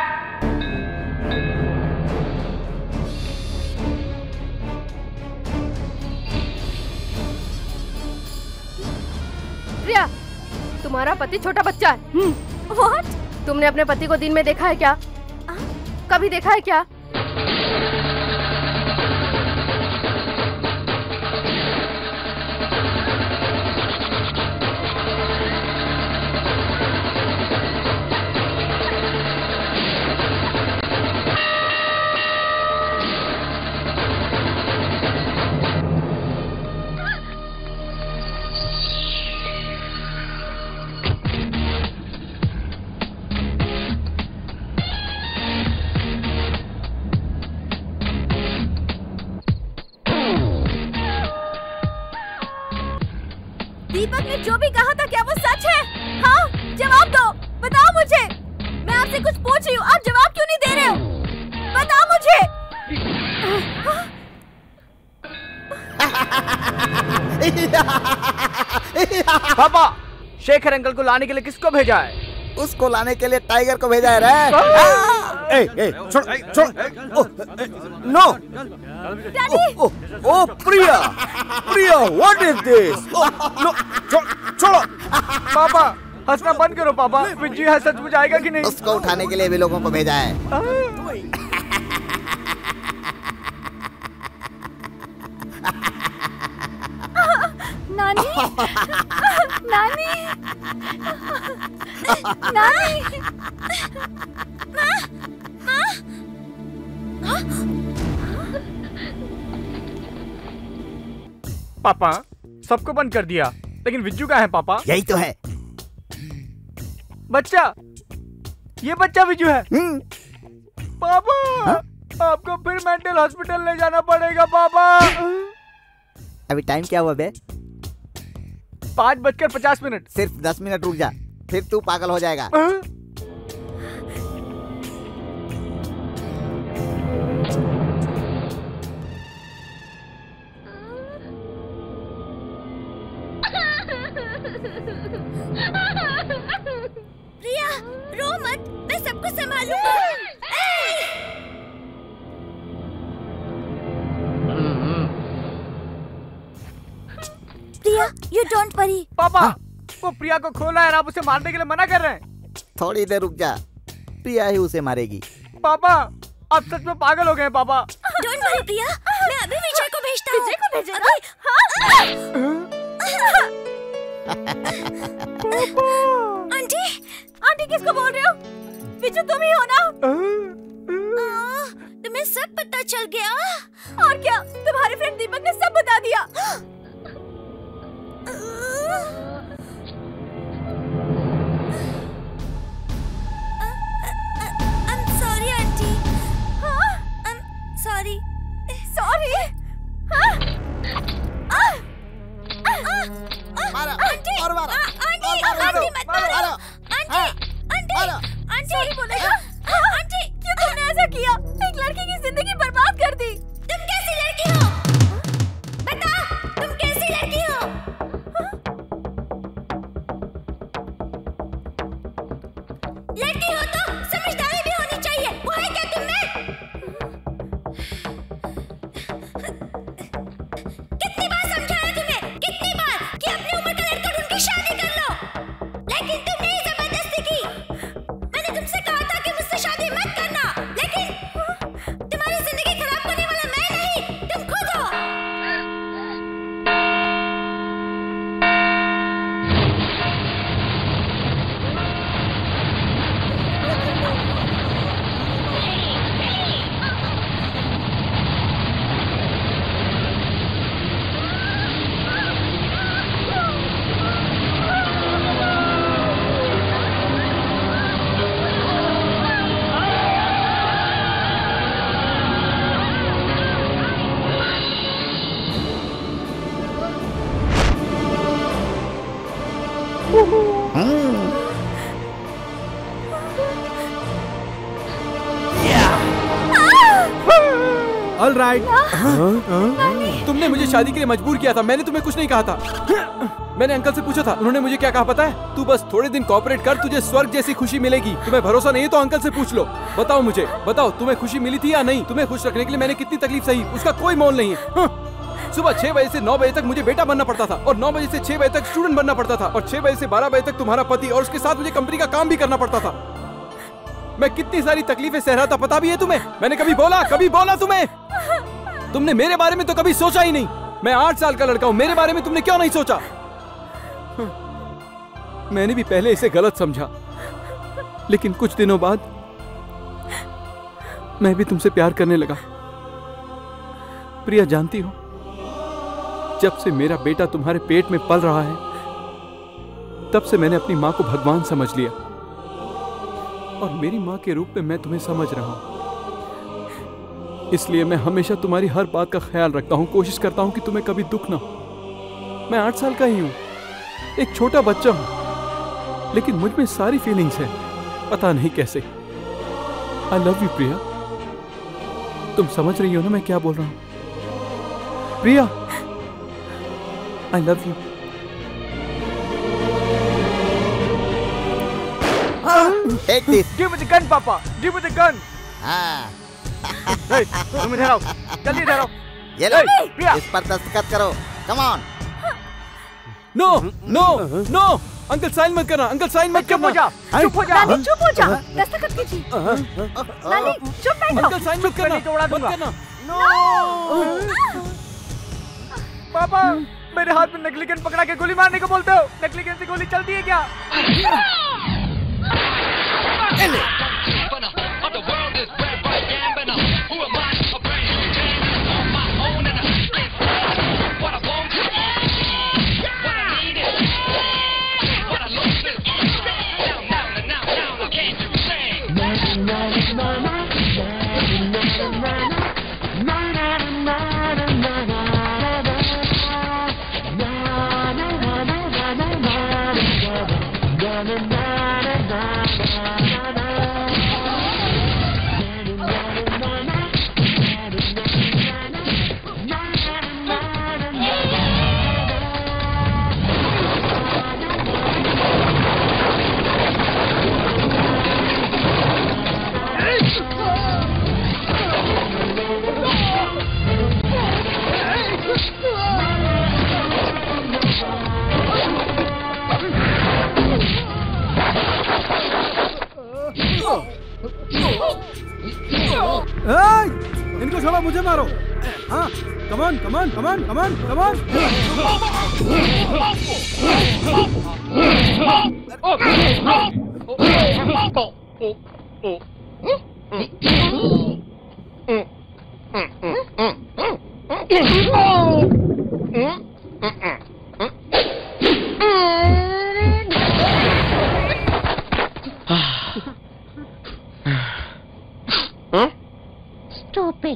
प्रिया, तुम्हारा पति छोटा बच्चा है।
What?
तुमने अपने पति को दिन में देखा है क्या? कभी देखा है क्या?
दीपक ने जो भी कहा था क्या वो सच है? हाँ, जवाब दो, बताओ मुझे। मैं आपसे कुछ पूछ रही हूँ, आप जवाब क्यों नहीं दे रहे हो? बताओ मुझे।
पापा, शेखर अंकल को लाने के लिए किसको भेजा है?
उसको लाने के लिए टाइगर को भेजा है रे।
ए, ए, छोड़, छोड़, ओ, ए, नो, ओ, ओ, ओ, Priya, Priya, what is this? No, छोड़, छोड़ो।
पापा, हंसना बंद करो पापा। विजय है सचमुच आएगा कि नहीं?
उसको उठाने के लिए भी लोगों को भेजा है।
नानी, नानी, नानी,
माँ, माँ,
पापा, सबको बंद कर दिया, लेकिन विज्जू कहाँ है पापा?
यही तो है।
बच्चा, ये बच्चा विज्जू है। पापा, हा? आपको फिर मेंटल हॉस्पिटल ले जाना पड़ेगा पापा।
अभी टाइम क्या हुआ बे?
पाँच बजकर पचास मिनट।
सिर्फ दस मिनट रुक जा, फिर तू पागल हो जाएगा।
प्रिया, रो मत, मैं सबको संभालूंगा। प्रिया, you don't worry।
पापा, वो प्रिया को खोला है और आप उसे मारने के लिए मना कर रहे हैं।
थोड़ी देर रुक जा, प्रिया ही उसे मारेगी।
पापा, आप सच में पागल हो गए हैं पापा।
Don't worry प्रिया, मैं अभी विजय को भेजता हूँ।
विजय को भेजेगा?
आंटी,
आंटी किसको बोल रहे हो? विजय तुम ही हो ना?
तुम्हें सब पता चल गया?
और क्या, तुम्हारे फ्रेंड दीपक ने सब बता दिया।
I'm sorry aunty. हाँ? I'm sorry।
Sorry? हाँ?
मारो,
आंटी,
और मारो,
आंटी,
और मारो,
आंटी मत मारो।
मारो,
आंटी, आंटी, आंटी,
Sorry बोलेगा?
आंटी,
क्यों तुमने ऐसा किया? एक लड़की की जिंदगी बर्बाद कर दी।
तुम कैसी लड़की हो? बता, तुम कैसी लड़की हो? लड़की हो तो समझदारी भी होनी चाहिए। वो है क्या तुम में? कितनी बार समझाया तुम्हें? कितनी बार कि अपनी उम्र का लड़का ढूंढ के शादी कर लो, लेकिन तुमने ही जबरदस्ती की। मैंने तुमसे कहा था कि मुझसे शादी मत करना, लेकिन तुम्हारी जिंदगी खराब करने वाला मैं नहीं, तुम खुद हो।
All right।
तुमने मुझे शादी के लिए मजबूर किया था, मैंने तुम्हें कुछ नहीं कहा था। मैंने अंकल से पूछा था, उन्होंने मुझे क्या कहा पता है? तू बस थोड़े दिन कोऑपरेट कर, तुझे स्वर्ग जैसी खुशी मिलेगी। तुम्हें भरोसा नहीं है तो अंकल से पूछ लो। बताओ मुझे, बताओ तुम्हें खुशी मिली थी या नहीं? तुम्हें खुश रखने के लिए मैंने कितनी तकलीफ सही, उसका कोई मोल नहीं है। सुबह छह बजे से नौ बजे तक मुझे बेटा बनना पड़ता था और नौ बजे से छह बजे तक स्टूडेंट बनना पड़ता था और छह बजे से बारह बजे तक तुम्हारा पति और उसके साथ मुझे कंपनी का काम भी करना पड़ता था। मैं कितनी सारी तकलीफें सह रहा था पता भी है तुम्हें? मैंने कभी बोला कभी बोला तुम्हें? तुमने मेरे बारे में तो कभी सोचा ही नहीं। मैं आठ साल का लड़का हूं, मेरे बारे में तुमने क्यों नहीं सोचा? मैंने भी पहले इसे गलत समझा, लेकिन कुछ दिनों बाद मैं भी तुमसे प्यार करने लगा। प्रिया, जानती हो, जब से मेरा बेटा तुम्हारे पेट में पल रहा है तब से मैंने अपनी मां को भगवान समझ लिया और मेरी मां के रूप में मैं तुम्हें समझ रहा हूं। इसलिए मैं हमेशा तुम्हारी हर बात का ख्याल रखता हूं, कोशिश करता हूं कि तुम्हें कभी दुख ना हो। मैं आठ साल का ही हूं, एक छोटा बच्चा हूं, लेकिन मुझ में सारी फीलिंग्स हैं, पता नहीं कैसे। I love you Priya. तुम समझ रही हो ना मैं क्या बोल रहा हूं? Priya, I love you.
Take this.
Give me the gun, Papa. Give me the gun.
हाँ।
Hey, तुम इधर आओ, जल्दी इधर आओ।
ये लो,
Hey, प्रिया।
इस पर दस्तखत करो। Come on.
No no no, uncle sign मत करना, अंकल साइन मत
चुप हो
करना।
जा, चुप हो जा, नानी चुप हो जा, दस्तखत कीजिए। नानी चुप बैठो।
अंकल साइन मत करना,
तो उड़ा दूंगा।
मत करना।
पापा, मेरे हाथ में नकली गन पकड़ा के गोली मारने को बोलते हो? नकली गन से गोली चलती है क्या?
इनको छोड़ो, मुझे मारो। हाँ, कमान कमान कमान कमान कमान।
Stop it.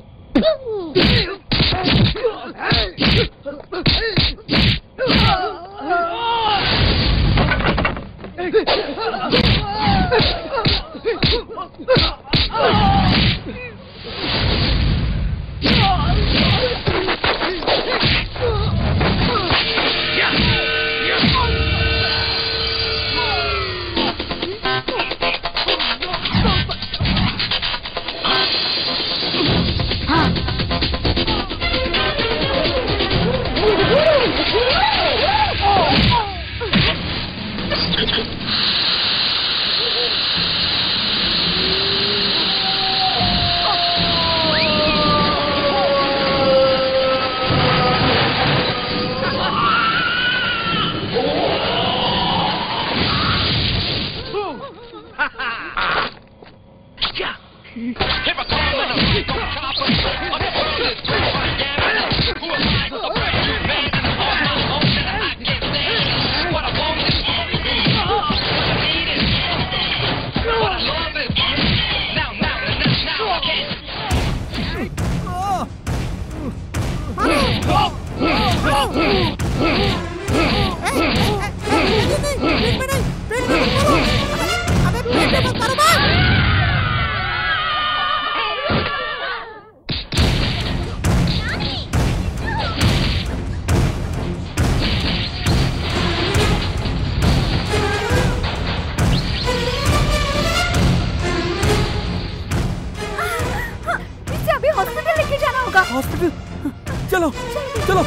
इसे अभी हॉस्पिटल लेके जाना होगा।
हॉस्पिटल? चलो। चलो।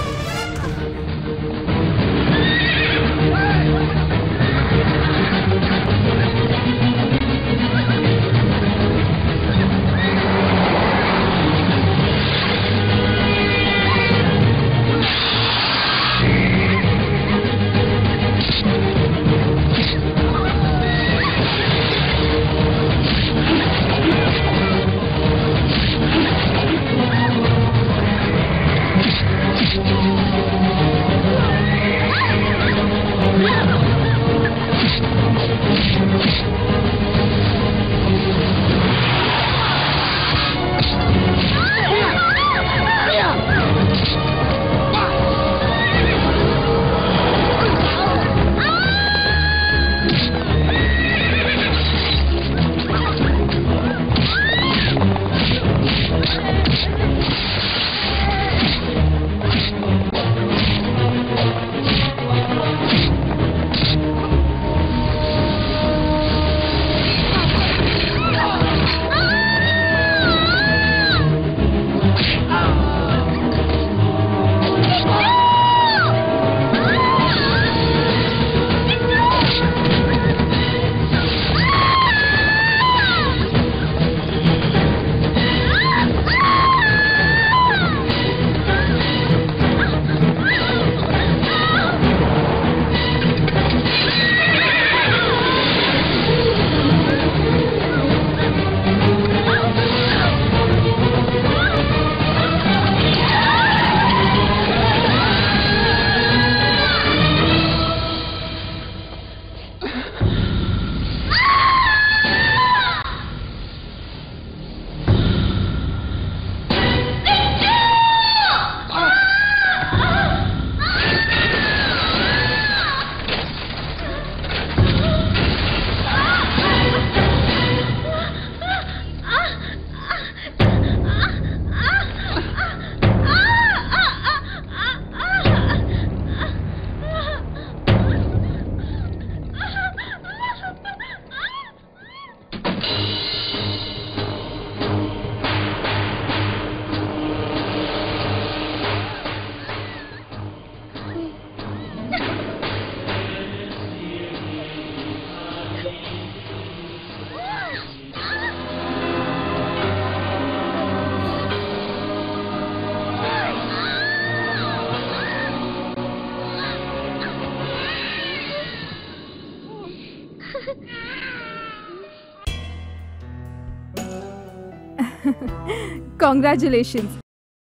Congratulations.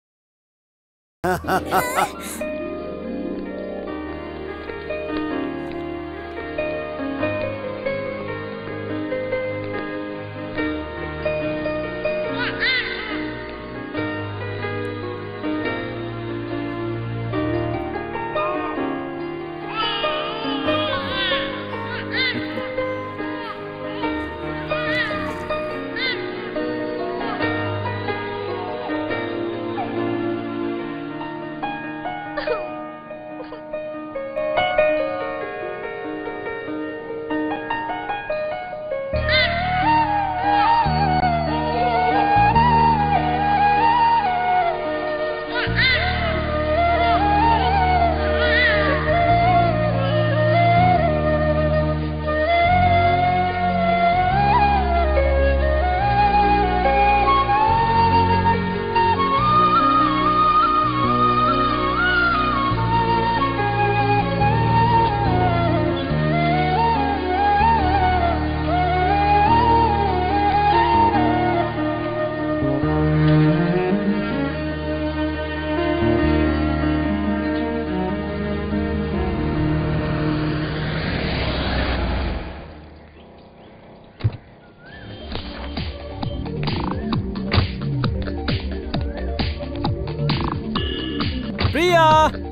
प्रिया,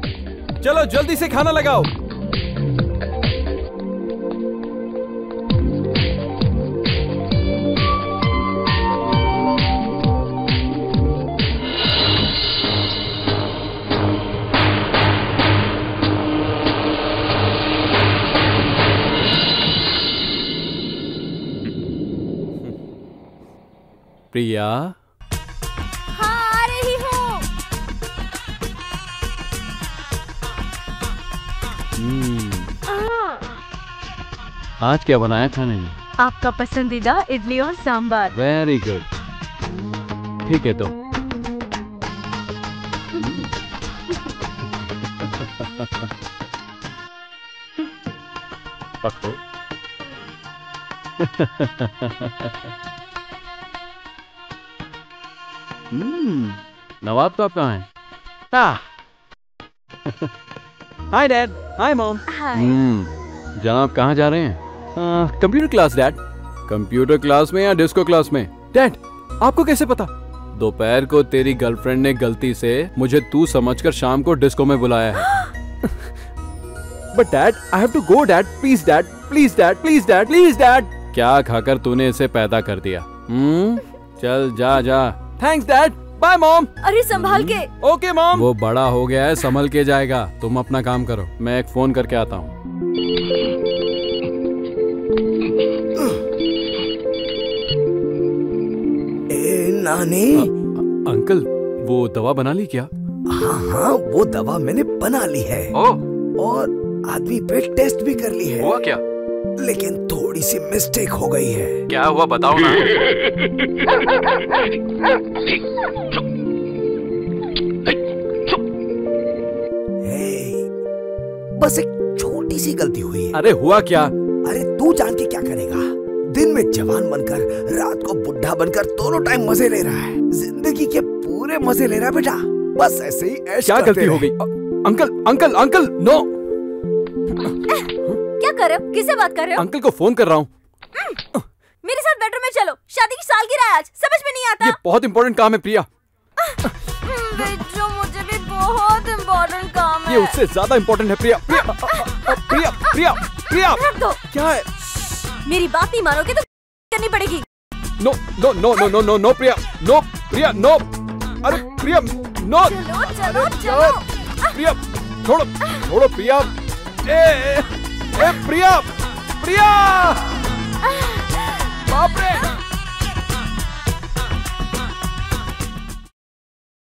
चलो जल्दी से खाना लगाओ। प्रिया,
हाँ आ रही हूँ।
आज क्या बनाया खाने में?
आपका पसंदीदा इडली और सांबार।
Very good. ठीक है तो पकड़ो। हम्म, नवाब साहब कहाँ हैं?
Ah. Hi Dad. Hi Mom.
हम्म, जनाब कहाँ जा रहे हैं?
Computer class dad.
Computer class में या डिस्को क्लास में?
डैड, आपको कैसे पता?
दोपहर को तेरी गर्लफ्रेंड ने गलती से मुझे तू समझकर शाम को डिस्को में बुलाया है।
But Dad, I have to go Dad. Please Dad. Please Dad. Please Dad. Please Dad.
क्या खाकर तूने इसे पैदा कर दिया? हम्म, चल जा जा।
Thanks Dad. Bye Mom.
अरे संभाल के।
Okay Mom.
वो बड़ा हो गया है, संभल के जाएगा। तुम अपना काम करो, मैं एक फोन करके आता हूँ।
ए नानी।
आ, अंकल, वो दवा बना ली क्या?
हाँ हाँ, वो दवा मैंने बना ली है।
ओ।
और आदमी पे टेस्ट भी कर ली है।
हुआ क्या?
लेकिन थोड़ी सी मिस्टेक हो गई है।
क्या हुआ बताओ ना।
बस एक छोटी सी गलती हुई है।
अरे हुआ क्या?
अरे तू जान के क्या करेगा? दिन में जवान बनकर रात को बुढ़ा बनकर दोनों टाइम मजे ले रहा है। जिंदगी के पूरे मजे ले रहा है बेटा। बस ऐसे ही ऐश
क्या गलती हो गई? Uncle uncle uncle no.
क्या कर रहे हो? किससे बात कर रहे हो?
अंकल को फोन कर रहा हूँ।
मेरे साथ बेडरूम में चलो, शादी की सालगिरह है आज। समझ में नहीं आता?
ये बहुत इंपॉर्टेंट काम है प्रिया।
बेटो, मुझे भी बहुत इंपॉर्टेंट काम है।
ये उससे ज्यादा इंपॉर्टेंट है प्रिया। प्रिया प्रिया प्रिया प्रिया
दो।
क्या है?
मेरी बात नहीं मानोगे तो करनी पड़ेगी।
No no no no no no no Priya no Priya no. अरे प्रिया नो।
चलो चलो चलो।
प्रिया छोड़ो छोड़ो प्रिया। ए ए प्रिया प्रिया।